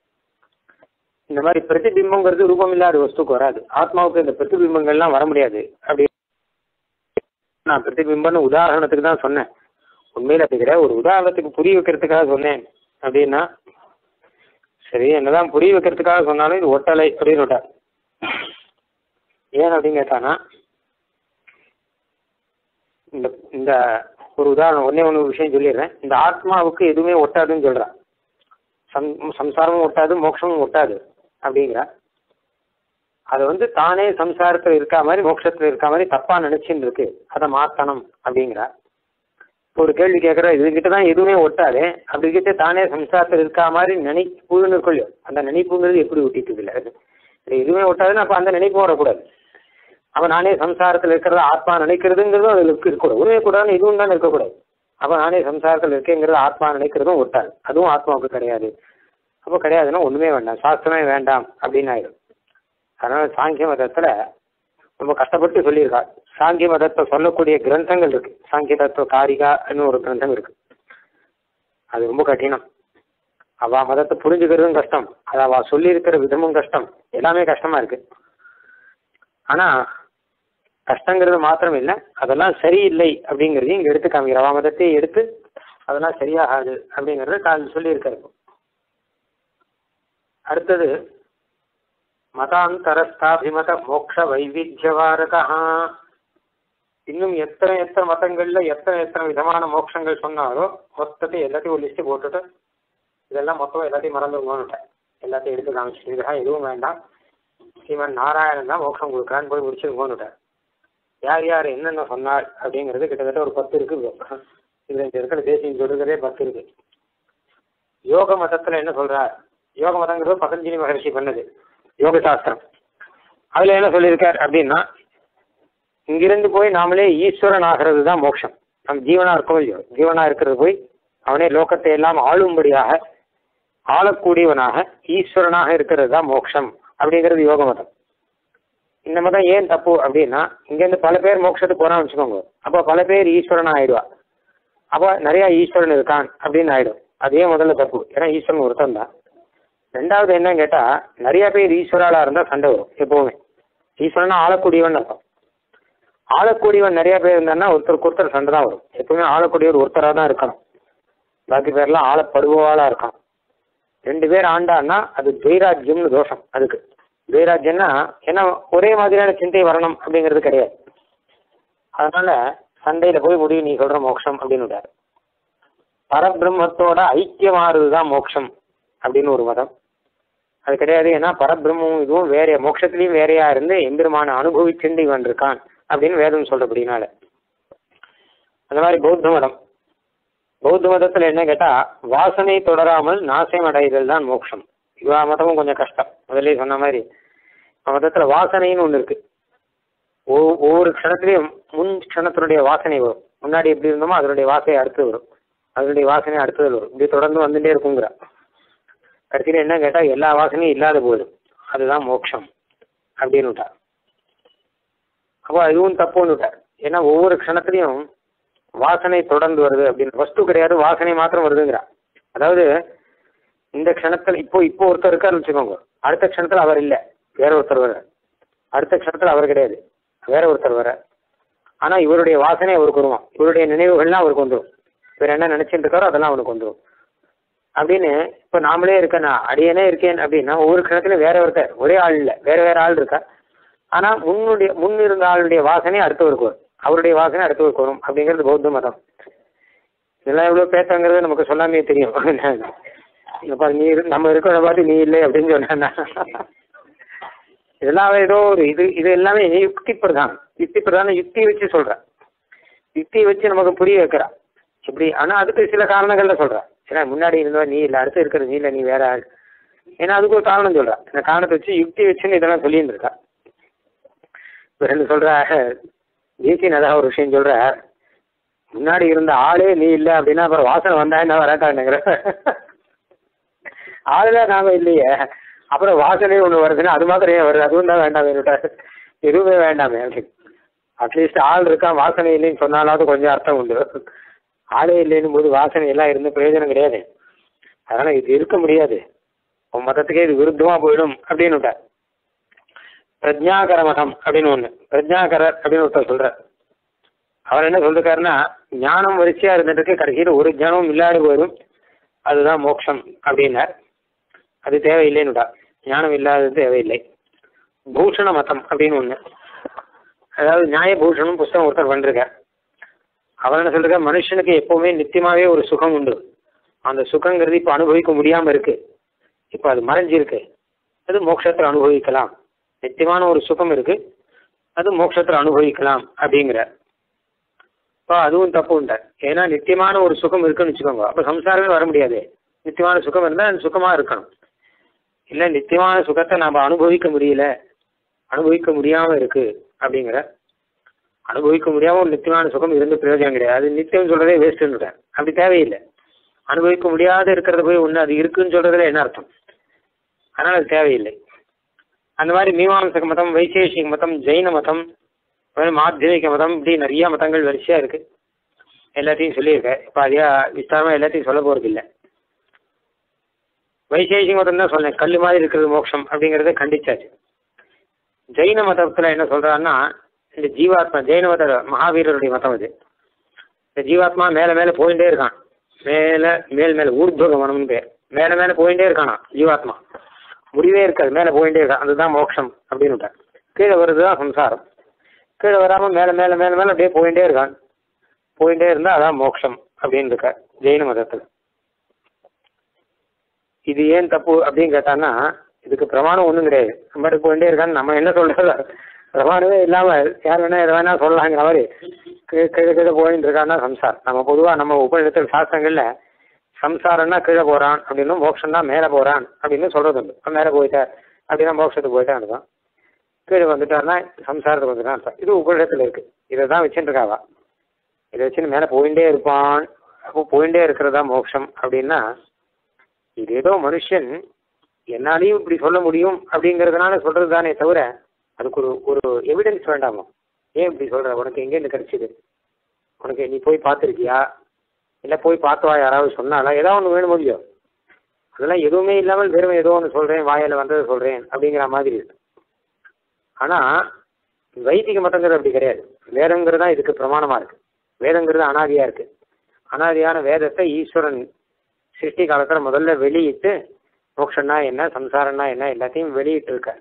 இந்த மாதிரி பிரதிபிம்பங்கிறது ரூபம் இல்லாத வஸ்துக்கு வராது. ஆத்மாவுக்கு இந்த பிரதிபிம்பங்கள்லாம் வர முடியாது. அப்படி நான் பிரதிபிம்பம்னு உதாரணத்துக்கு தான் சொன்னேன், உண்மையில அப்படி கிடையாது, ஒரு உதாரணத்துக்கு புரிய வைக்கிறதுக்காக சொன்னேன் அப்படின்னா சரி, என்னதான் புரிய வைக்கிறதுக்காக சொன்னாலும் இது ஒட்டலை அப்படின்னு விட்டார். ஏன் அப்படின்னு கேட்டானா, இந்த இந்த ஒரு உதாரணம் ஒன்னே ஒன்று விஷயம் சொல்லிடுறேன். இந்த ஆத்மாவுக்கு எதுவுமே ஒட்டாதுன்னு சொல்றான். சம் சம்சாரமும் ஒட்டாது, மோட்சமும் ஒட்டாது அப்படிங்கிற அது வந்து தானே சம்சாரத்தில் இருக்கா மாதிரி மோட்சத்தில் இருக்கா மாதிரி தப்பா நினைச்சுன்னு இருக்கு, அதை மாத்தணும் அப்படிங்கிற ஒரு கேள்வி கேட்கற. இதுகிட்ட தான் எதுவுமே ஒட்டாது, அப்படிக்கிட்ட தானே சம்சாரத்தில் இருக்கா மாதிரி நினைப்புன்னு இருக்கோ, அந்த நினைப்புங்கிறது எப்படி ஒட்டிட்டு இல்லை, எதுவுமே ஒட்டாதுன்னு அப்ப அந்த நினைப்பும் வரக்கூடாது. அப்ப நானே சம்சாரத்தில் இருக்கிறத ஆத்மா நினைக்கிறதுங்கிறதும் அதுல இருக்கக்கூடாது, உண்மையை கூடாதுன்னு இதுவும் தானே இருக்கக்கூடாது. அப்ப நானே சம்சாரத்தில் இருக்கேங்கிறது ஆத்மா நினைக்கிறதும் ஒட்டாது, அதுவும் ஆத்மாவுக்கு கிடையாது. அப்போ கிடையாதுன்னா ஒண்ணுமே வேண்டாம், சாஸ்திரமே வேண்டாம் அப்படின்னு ஆயிடும். அதனால சாங்கிய மதத்துல ரொம்ப கஷ்டப்பட்டு சொல்லியிருக்கா. சாங்கிய மதத்தை சொல்லக்கூடிய கிரந்தங்கள் இருக்கு, சாங்கிய தத்துவ காரிகான்னு ஒரு கிரந்தம் இருக்கு. அது ரொம்ப கடினம், அவ மதத்தை புரிஞ்சுக்கிறதும் கஷ்டம், அது அவ சொல்லி இருக்கிற விதமும் கஷ்டம், எல்லாமே கஷ்டமா இருக்கு. ஆனா கஷ்டங்கிறது மாத்திரம் இல்லை, அதெல்லாம் சரியில்லை அப்படிங்கிறதையும் இங்க எடுத்து காமிக்கிற. அவ மதத்தையே எடுத்து அதெல்லாம் சரியாகாது அப்படிங்கறத கால் சொல்லி இருக்காரு. அடுத்தது மதாந்தரஸ்தாபிமத மோக்ஷ வைவித்தியவாரகா. இன்னும் எத்தனை எத்தனை மதங்கள்ல எத்தனை எத்தனை விதமான மோட்சங்கள் சொன்னாரோ மொத்தத்தை எல்லாத்தையும் ஒரு லிஸ்ட் போட்டுட்டு இதெல்லாம் மொத்தம் எல்லாத்தையும் மறந்துருங்கோன்னுட்டேன். எல்லாத்தையும் எடுத்து காமிச்சிட்டு இதெல்லாம் எதுவும் வேண்டாம், ஸ்ரீமன் நாராயணன் தான் மோட்சம் கொடுக்குறான்னு போய் முடிச்சிருங்கோன்னுட்டார். யார் யார் என்னென்ன சொன்னார் அப்படிங்கிறது கிட்டத்தட்ட ஒரு பத்து இருக்கு. இதுல இந்த இருக்கிற தேசியம் சொல்றதே பத்து இருக்கு. யோக மதத்துல என்ன சொல்றார்? யோக மதங்கிறது பதஞ்சலி மகரிஷி பண்ணது யோக சாஸ்திரம். அதுல என்ன சொல்லியிருக்கார் அப்படின்னா, இங்கிருந்து போய் நாமளே ஈஸ்வரன் ஆகிறது தான் மோட்சம். நம் ஜீவனா இருக்கோம் இல்லையோ, ஜீவனா இருக்கிறது போய் அவனே லோகத்தை எல்லாம் ஆளும்படியாக ஆளக்கூடியவனாக ஈஸ்வரனாக இருக்கிறது தான் மோட்சம் அப்படிங்கிறது யோக மதம். இந்த மதம் ஏன் தப்பு அப்படின்னா, இங்கேருந்து பல பேர் மோட்சத்துக்கு போறான்னு வச்சுக்கோங்க, அப்போ பல பேர் ஈஸ்வரனா ஆயிடுவா, அப்போ நிறைய ஈஸ்வரன் இருக்கான் அப்படின்னு ஆயிடும். அதே முதல்ல தப்பு, ஏன்னா ஈஸ்வரன் ஒருத்தன் தான். ரெண்டாவது என்னன்னு கேட்டா, நிறைய பேர் ஈஸ்வராலா இருந்தா சண்டை வரும். எப்பவுமே ஈஸ்வரனா ஆளக்கூடியவன் அர்த்தம். ஆளக்கூடியவன் நிறைய பேர் இருந்தான்னா ஒருத்தருக்கு ஒருத்தர் சண்டை தான் வரும். எப்பவுமே ஆளக்கூடியவர் ஒருத்தராக தான் இருக்கணும், பாக்கி பேர்லாம் ஆளப்படுபவாளா இருக்கான். ரெண்டு பேர் ஆண்டான்னா அது துவைராஜ்யம்னு தோஷம். அதுக்கு துவைராஜ்யம்னா ஏன்னா ஒரே மாதிரியான சிந்தை வரணும் அப்படிங்கிறது கிடையாது. அதனால சண்டையில போய் முடியும் நீ சொல்ற மோட்சம் அப்படின்னு விடாரு. பரபிரம்மத்தோட ஐக்கியமாறுதுதான் மோட்சம் அப்படின்னு ஒரு மதம். அது கிடையாது, ஏன்னா பரபிரமும் இதுவும் வேற, மோட்சத்திலையும் வேறையா இருந்து எம்பெருமான அனுபவிச்சுண்டு இவன் இருக்கான் அப்படின்னு வேதம் சொல்றபடினால. அந்த மாதிரி பௌத்த மதம், பௌத்த மதத்துல என்ன கேட்டா வாசனை தொடராமல் நாசம் அடைதல் தான் மோட்சம். இவா மதமும் கொஞ்சம் கஷ்டம். முதல்ல சொன்ன மாதிரி மதத்துல வாசனைன்னு ஒண்ணு இருக்கு. ஒவ்வொரு க்ஷணத்திலையும் முன் க்ஷணத்தினுடைய வாசனை வரும். முன்னாடி எப்படி இருந்தோமோ அதனுடைய வாசனை அடுத்து வரும், அதனுடைய வாசனை அடுத்தது வரும், இப்படி தொடர்ந்து வந்துட்டே இருக்குங்கிற. கடைசியில் என்ன கேட்டா எல்லா வாசனையும் இல்லாத போயிடும், அதுதான் மோட்சம் அப்படின்னு விட்டார். அப்போ அதுவும் தப்புன்னு விட்டார். ஏன்னா ஒவ்வொரு க்ஷணத்திலையும் வாசனை தொடர்ந்து வருது அப்படின்னு, வஸ்து கிடையாது வாசனை மாத்திரம் வருதுங்கிறா. அதாவது இந்த க்ஷணத்துல இப்போ இப்போ ஒருத்தர் இருக்காருன்னு வச்சுக்கோங்க, அடுத்த க்ஷணத்துல அவர் இல்லை, வேற ஒருத்தர் வர, அடுத்த க்ஷணத்துல அவர் கிடையாது, வேற ஒருத்தர் வர. ஆனா இவருடைய வாசனை அவருக்கு வருவான், இவருடைய நினைவுகள்லாம் அவருக்கு வந்துடும், இவர் என்ன நினைச்சிட்டு இருக்காரோ அதெல்லாம் அவனுக்கு வந்துடும் அப்படின்னு. இப்ப நாமளே இருக்கேன்னா அடியனே இருக்கேன் அப்படின்னா ஒவ்வொரு க்ஷணத்திலும் வேற ஒருத்தர், ஒரே ஆள் இல்லை, வேற வேற ஆள் இருக்கா. ஆனா முன்னுடைய முன் இருந்த ஆளுடைய வாசனை அடுத்தவருக்கு வரும், அவருடைய வாசனை அடுத்தவருக்கு வரும் அப்படிங்கிறது பௌத்த மதம். இதெல்லாம் எவ்வளவு பேசுங்கிறது நமக்கு சொல்லாமே தெரியும். நீ நம்ம இருக்கிற பார்த்து நீ இல்லை அப்படின்னு சொன்னா இதெல்லாம் ஏதோ ஒரு இது இது எல்லாமே யுக்தி பிரதானம். யுக்தி பிரதானம் யுக்தி வச்சு சொல்ற, யுக்தியை வச்சு நமக்கு புரிய வைக்கிறா இப்படி. ஆனா அதுக்கு சில காரணங்கள்ல சொல்ற, ஏன்னா முன்னாடி இருந்தவா நீ இல்லை, அடுத்து இருக்கிற நீ இல்லை, நீ வேற ஆள், ஏன்னா அதுக்கு ஒரு காரணம் சொல்ற. இந்த காரணத்தை வச்சு யுக்தி வச்சுன்னு இதெல்லாம் சொல்லிட்டு இருக்கா. இப்ப ரெண்டு சொல்ற ஜெய்சின் அதான் ஒரு விஷயம் சொல்ற, முன்னாடி இருந்த ஆளே நீ இல்லை அப்படின்னா அப்புறம் வாசனை வந்தா என்ன வராட்டாங்கிற. ஆளுதான் நாம இல்லையே, அப்புறம் வாசனையே ஒண்ணு வருதுன்னா அது மாத்திரம் ஏன் வருது, அதுவும் தான் வேண்டாம், எதுவுமே வேண்டாமே அப்படின்னு. அட்லீஸ்ட் ஆள் இருக்கா வாசனை இல்லைன்னு சொன்னாலாவது கொஞ்சம் அர்த்தம் உண்டு. ஆளே இல்லைன்னு போது வாசனை எல்லாம் இருந்து பிரயோஜனம் கிடையாது. அதனால இது இருக்க முடியாது, உன் மதத்துக்கே இது விருத்தமா போயிடும் அப்படின்னு விட்டார். பிரஜாகர மதம் அப்படின்னு ஒண்ணு, பிரஜாகரர் அப்படின்னு ஒருத்தர் சொல்ற, அவர் என்ன சொல்லிருக்காருன்னா, ஞானம் வரிசையா இருந்துட்டு கடைசியில் ஒரு ஞானமும் இல்லாத போதும் அதுதான் மோட்சம் அப்படின்னார். அது தேவையில்லைன்னுடா, ஞானம் இல்லாதது தேவையில்லை. பூஷண மதம் அப்படின்னு ஒண்ணு, அதாவது நியாயபூஷணம் புஸ்தகம் ஒருத்தர் பண்ணிருக்கார். அவர் என்ன சொல்றாரு, மனுஷனுக்கு எப்பவுமே நித்தியமாவே ஒரு சுகம் உண்டு. அந்த சுகங்கிறது இப்ப அனுபவிக்க முடியாம இருக்கு, இப்ப அது மறைஞ்சிருக்கு, அது மோட்சத்தில் அனுபவிக்கலாம். நித்தியமான ஒரு சுகம் இருக்கு, அது மோட்சத்தில் அனுபவிக்கலாம் அப்படிங்கிற. இப்போ அதுவும் தப்பு உண்டார். ஏன்னா நித்தியமான ஒரு சுகம் இருக்குன்னு வச்சுக்கோங்க, அப்ப சம்சாரமே வர முடியாது. நித்தியமான சுகம் இருந்தால் அது சுகமா இருக்கணும். இல்லை நித்தியமான சுகத்தை நாம அனுபவிக்க முடியல, அனுபவிக்க முடியாம இருக்கு அப்படிங்கிற. அனுபவிக்க முடியாம ஒரு நித்தியமான சுகம் இருந்து பிரயோஜனம் கிடையாது. அது நித்தியம் சொல்றதே வேஸ்ட்ன்னு, அப்படி தேவையில்லை. அனுபவிக்க முடியாத இருக்கிறத போய் ஒன்று அது இருக்குன்னு சொல்றதுல என்ன அர்த்தம்? அதனால அது தேவையில்லை. அந்த மாதிரி மீமாம்சக மதம், வைசேஷிக மதம், ஜெயின மதம், மாத்தியமிக மதம், இப்படி நிறைய மதங்கள் வரிசையா இருக்கு. எல்லாத்தையும் சொல்லியிருக்கேன். இப்போ அதிக விஸ்தாரமா எல்லாத்தையும் சொல்ல போறது இல்லை. வைசேஷிக மதம் தான் சொன்னேன், கல் மாதிரி இருக்கிறது மோட்சம் அப்படிங்கிறத கண்டிச்சாச்சு. ஜெயின மதத்துல என்ன சொல்றாருன்னா, இந்த ஜீவாத்மா, ஜெயின மத மகாவீரருடைய மதம் இது. இந்த ஜீவாத்மா மேல மேல போயிட்டே இருக்கான், மேல மேல் மேல ஊர்துவகமனம்னு பேர். மேல மேல போயிட்டே இருக்கானா ஜீவாத்மா, முடிவே இருக்காது, மேல போயிட்டே இருக்கான். அதுதான் மோட்சம் அப்படின்னு. கீழே வருதுதான் சம்சாரம். கீழே வராம மேல மேல மேல மேல அப்படியே போயிட்டே இருக்கான். போயிட்டே இருந்தா அதான் மோட்சம் அப்படின்னு இருக்க ஜெயின மதத்துல. இது ஏன் தப்பு அப்படின்னு கேட்டான்னா, இதுக்கு பிரமாணம் ஒன்றும் கிடையாது. நம்ம போயிட்டே இருக்கான்னு நம்ம என்ன சொல்றது, பிரமாணமே இல்லாம யார் வேணா எதை வேணா சொல்லலாங்கிற மாதிரி கீழே கீழே போயிட்டு இருக்கான்னா சம்சாரம். நம்ம பொதுவா நம்ம உபநிடத்தில் சாஸ்திரங்கள்ல சம்சாரம்னா கீழே போறான் அப்படின்னு, மோட்சம்னா மேலே போறான் அப்படின்னு சொல்றது உண்டு. மேலே போயிட்டார் அப்படின்னா மோட்சத்துக்கு போயிட்டான் அர்த்தம், கீழே வந்துட்டாருன்னா சம்சாரத்துக்கு வந்துட்டான் அர்த்தம். இது உபநிடத்தில் இருக்கு. இதை தான் வச்சுட்டு இருக்காவா. இதை வச்சுன்னு மேலே போயிட்டே இருப்பான், அப்போ போயிட்டே இருக்கிறதா மோட்சம் அப்படின்னா, இது ஏதோ மனுஷன் என்னாலையும் இப்படி சொல்ல முடியும் அப்படிங்கிறதுனால சொல்றது தானே தவிர அதுக்கு ஒரு ஒரு எவிடன்ஸ் வேண்டாமோ. ஏன் இப்படி சொல்ற, உனக்கு எங்கேருந்து கிடைச்சிது, உனக்கு நீ போய் பார்த்துருக்கியா, இல்லை போய் பார்த்தவா யாராவது சொன்னாலா, ஏதாவது ஒன்று வேணும் இல்லையோ. அதெல்லாம் எதுவுமே இல்லாமல் வெறும் ஏதோ ஒன்று சொல்றேன், வாயில வந்ததை சொல்றேன் அப்படிங்கிற மாதிரி இருக்கு. ஆனா வைதிக மதங்கிறது அப்படி கிடையாது. வேதங்கிறது தான் இதுக்கு பிரமாணமா இருக்கு. வேதங்கிறது அனாதியா இருக்கு. அனாதியான வேதத்தை ஈஸ்வரன் சிருஷ்டி காலத்துல முதல்ல வெளியிட்டு மோட்சம்னா என்ன, சம்சாரம்னா என்ன எல்லாத்தையும் வெளியிட்டு இருக்க.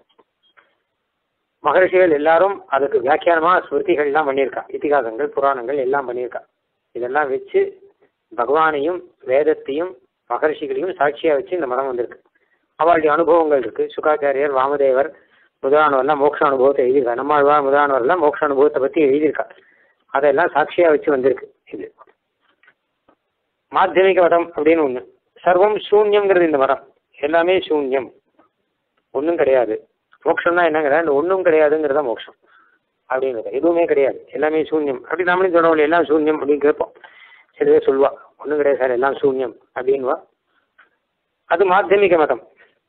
மகரிஷிகள் எல்லாரும் அதுக்கு வியாக்கியானமா ஸ்மிருதிகள் எல்லாம் பண்ணியிருக்கா, இதிகாசங்கள் புராணங்கள் எல்லாம் பண்ணியிருக்கா. இதெல்லாம் வச்சு பகவானையும் வேதத்தையும் மகரிஷிகளையும் சாட்சியா வச்சு இந்த மதம் வந்திருக்கு. அவளுடைய அனுபவங்கள் இருக்கு. சுகாச்சாரியர், வாமதேவர் முதலானவர்லாம் மோட்ச அனுபவத்தை எழுதியிருக்கா. நம்மாழ்வார் முதலானவர்லாம் மோட்ச அனுபவத்தை பத்தி எழுதியிருக்கா. அதெல்லாம் சாட்சியா வச்சு வந்திருக்கு. இது மாத்தியமிக மதம் அப்படின்னு ஒண்ணு. சர்வம் சூன்யம்ங்கிறது இந்த மதம். எல்லாமே சூன்யம், ஒன்றும் கிடையாது. மோட்சம்னா என்னங்கிற இந்த ஒன்றும் கிடையாதுங்கிறதா மோட்சம் அப்படிங்கிறது. எதுவுமே கிடையாது, எல்லாமே சூன்யம். அப்படி நம்மளும் சொல்றவங்க எல்லாம் சூன்யம் அப்படின்னு கேட்போம். சில பேர் சொல்லுவா ஒன்றும் கிடையாது சார் எல்லாம் சூன்யம் அப்படின்வா. அது மாத்தியமிக மதம்.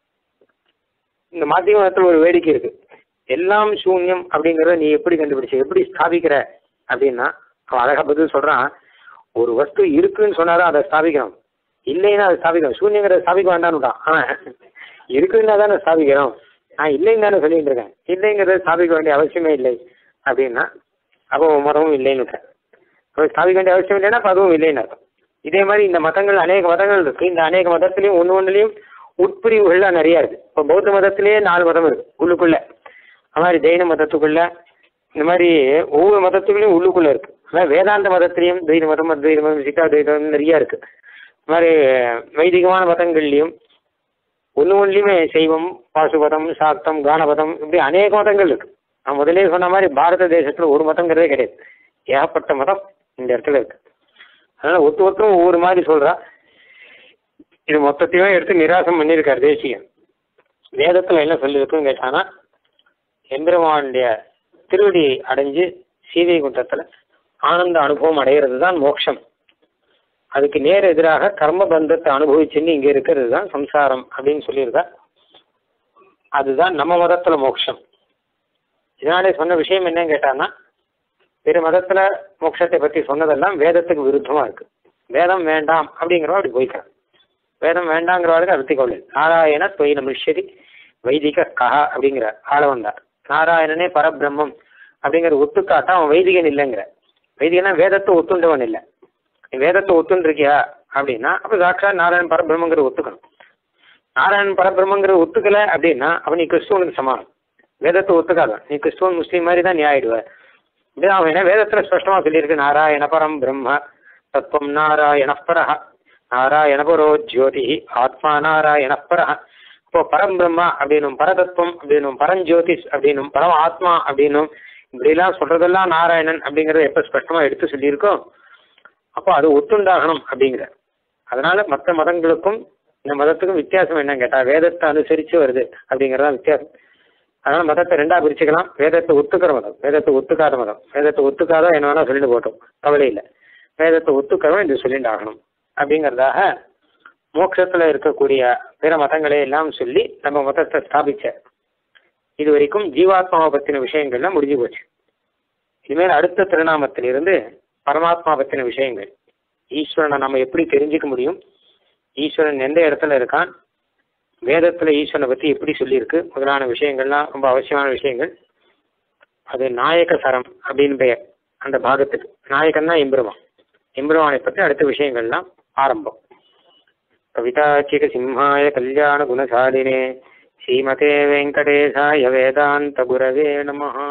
இந்த மாத்தியமிக மதத்தில் ஒரு வேடிக்கை இருக்கு. எல்லாம் சூன்யம் அப்படிங்கிறத நீ எப்படி கண்டுபிடிச்ச, எப்படி ஸ்தாபிக்கிற அப்படின்னா, அவன் அழகா பதில் சொல்றான். ஒரு வஸ்து இருக்குன்னு சொன்னாதான் அதை ஸ்தாபிக்கணும், இல்லைன்னா அதை ஸ்தாபிக்கணும். சூன்யங்கிறத ஸ்தாபிக்க வேண்டாம்னுட்டான். அவன் இருக்குன்னா தானே ஸ்தாபிக்கணும், நான் இல்லைன்னு தானே சொல்லிட்டு இருக்கேன். இல்லைங்கிறத ஸ்தாபிக்க வேண்டிய அவசியமே இல்லை அப்படின்னா அப்போ மதமும் இல்லைன்னு விட்டேன். ஸ்தாபிக்க வேண்டிய அவசியம் இல்லைன்னா அப்போ அதுவும் இல்லைன்னு அர்த்தம். இதே மாதிரி இந்த மதங்கள் அநேக மதங்கள் இருக்கு. இந்த அநேக மதத்திலையும் ஒன்று ஒன்றுலையும் உட்பிரிவுகள்லாம் நிறைய இருக்கு. இப்போ பௌத்த மதத்திலேயே நாலு மதம் இருக்கு உள்ளுக்குள்ள. அது மாதிரி ஜெயின மதத்துக்குள்ள, இந்த மாதிரி ஒவ்வொரு மதத்துக்குள்ளேயும் உள்ளுக்குள்ள இருக்கு. அதாவது வேதாந்த மதத்திலையும் துவைத மதம், அத்வைத மதம், சித்தா துவைதம் நிறைய இருக்கு. இது மாதிரி வைதிகமான மதங்கள்லையும் ஒன்று ஒன்றுலையுமே சைவம், பாசுபதம், சாக்தம், கானபதம், இப்படி அநேக மதங்கள் இருக்கு. நான் முதலே சொன்ன மாதிரி பாரத தேசத்துல ஒரு மதங்கிறதே கிடையாது, ஏகப்பட்ட மதம் இந்த இடத்துல இருக்கு. அதனால ஒத்து ஒருத்தரும் ஒவ்வொரு மாதிரி சொல்றா. இது மொத்தத்தையும் எடுத்து நிராசம் பண்ணியிருக்காரு தேசிகன். வேதத்துல என்ன சொல்லியிருக்குன்னு கேட்டானா, எம்பெருமானுடைய திருவடி அடைஞ்சு சீதை குண்டத்துல ஆனந்த அனுபவம் அடைகிறது தான் மோட்சம். அதுக்கு நேர் எதிராக கர்ம பந்தத்தை அனுபவிச்சுன்னு இங்க இருக்கிறது தான் சம்சாரம் அப்படின்னு சொல்லியிருக்கா. அதுதான் நம்ம மதத்துல மோட்சம். இதனாலே சொன்ன விஷயம் என்னன்னு கேட்டான்னா, பிற மதத்துல மோட்சத்தை பத்தி சொன்னதெல்லாம் வேதத்துக்கு விருத்தமா இருக்கு. வேதம் வேண்டாம் அப்படிங்கிறவா அப்படி போய்க்கிறான். வேதம் வேண்டாங்கிறவாளுக்கு அர்த்தி கொள்ளு. நாராயண தொயின மிஷரி வைதிக கஹா அப்படிங்கிற ஆள வந்தார். நாராயணனே பரபிரம்மம் அப்படிங்கிற ஒத்துக்காட்டா அவன் வைதிகன் இல்லைங்கிற. வைதிகனா வேதத்தை ஒத்துண்டவன் இல்லை. நீ வேதத்தை ஒத்துண்டிருக்கியா அப்படின்னா அப்போ சாட்சா நாராயணன் பரபிரம்மங்கிற ஒத்துக்கணும். நாராயணன் பரபிரம்மங்கிற ஒத்துக்கலை அப்படின்னா அப்போ நீ கிறிஸ்துவனுக்கு சமானம். வேதத்தை ஒத்துக்காதான் நீ கிறிஸ்துவன் முஸ்லீம் மாதிரி தான் நீ ஆயிடுவ. இப்படி அவன் ஏன்னா வேதத்தில் ஸ்பஷ்டமாக சொல்லியிருக்கு, நாராயண பரம் பிரம்ம தத்துவம் நாராயணப்பர நாராயணபரோ ஜோதி ஆத்மா நாராயணப்பர. இப்போ பரம் பிரம்மா அப்படின்னும் பரதத்துவம் அப்படின்னும் பரஞ்சோதிஷ் அப்படின்னும் பரம் ஆத்மா அப்படின்னும் இப்படிலாம் சொல்றதெல்லாம் நாராயணன் அப்படிங்கிறத எப்போ ஸ்பஷ்டமாக எடுத்து சொல்லியிருக்கோம் அப்போ அது ஒத்துண்டாகணும் அப்படிங்கிற. அதனால மற்ற மதங்களுக்கும் இந்த மதத்துக்கும் வித்தியாசம் என்னன்னு கேட்டால் வேதத்தை அனுசரித்து வருது அப்படிங்கிறதான் வித்தியாசம். அதனால மதத்தை ரெண்டா பிரிச்சுக்கலாம். வேதத்தை ஒத்துக்கிற மதம், வேதத்தை ஒத்துக்காத மதம். வேதத்தை ஒத்துக்காத என்ன வேணா சொல்லிட்டு போட்டோம், கவலை இல்லை. வேதத்தை ஒத்துக்கிறவன் இது சொல்லிட்டு ஆகணும் அப்படிங்கிறதாக மோட்சத்துல இருக்கக்கூடிய பிற மதங்களை எல்லாம் சொல்லி நம்ம மதத்தை ஸ்தாபிச்ச. இது வரைக்கும் ஜீவாத்மாவை பற்றின விஷயங்கள்லாம் முடிஞ்சு போச்சு. இனிமேல் அடுத்த திருநாமத்திலிருந்து பரமாத்மா பற்றின விஷயங்கள், ஈஸ்வரனை நம்ம எப்படி தெரிஞ்சுக்க முடியும், ஈஸ்வரன் எந்த இடத்துல இருக்கான், வேதத்தில் ஈஸ்வரனை பற்றி எப்படி சொல்லியிருக்கு முதலான விஷயங்கள்லாம் ரொம்ப அவசியமான விஷயங்கள். அது நாயக சரம் அப்படின்னு பெயர் அந்த பாகத்துக்கு. நாயகன் தான் எம்பெருமான். எம்பெருமானை பற்றி அடுத்த விஷயங்கள்லாம் ஆரம்பம். கவிதாச்சிக சிம்ஹாய கல்யாண குணசாலினே ஸ்ரீமதே வெங்கடேசாய வேதாந்த குரவே நமஹ.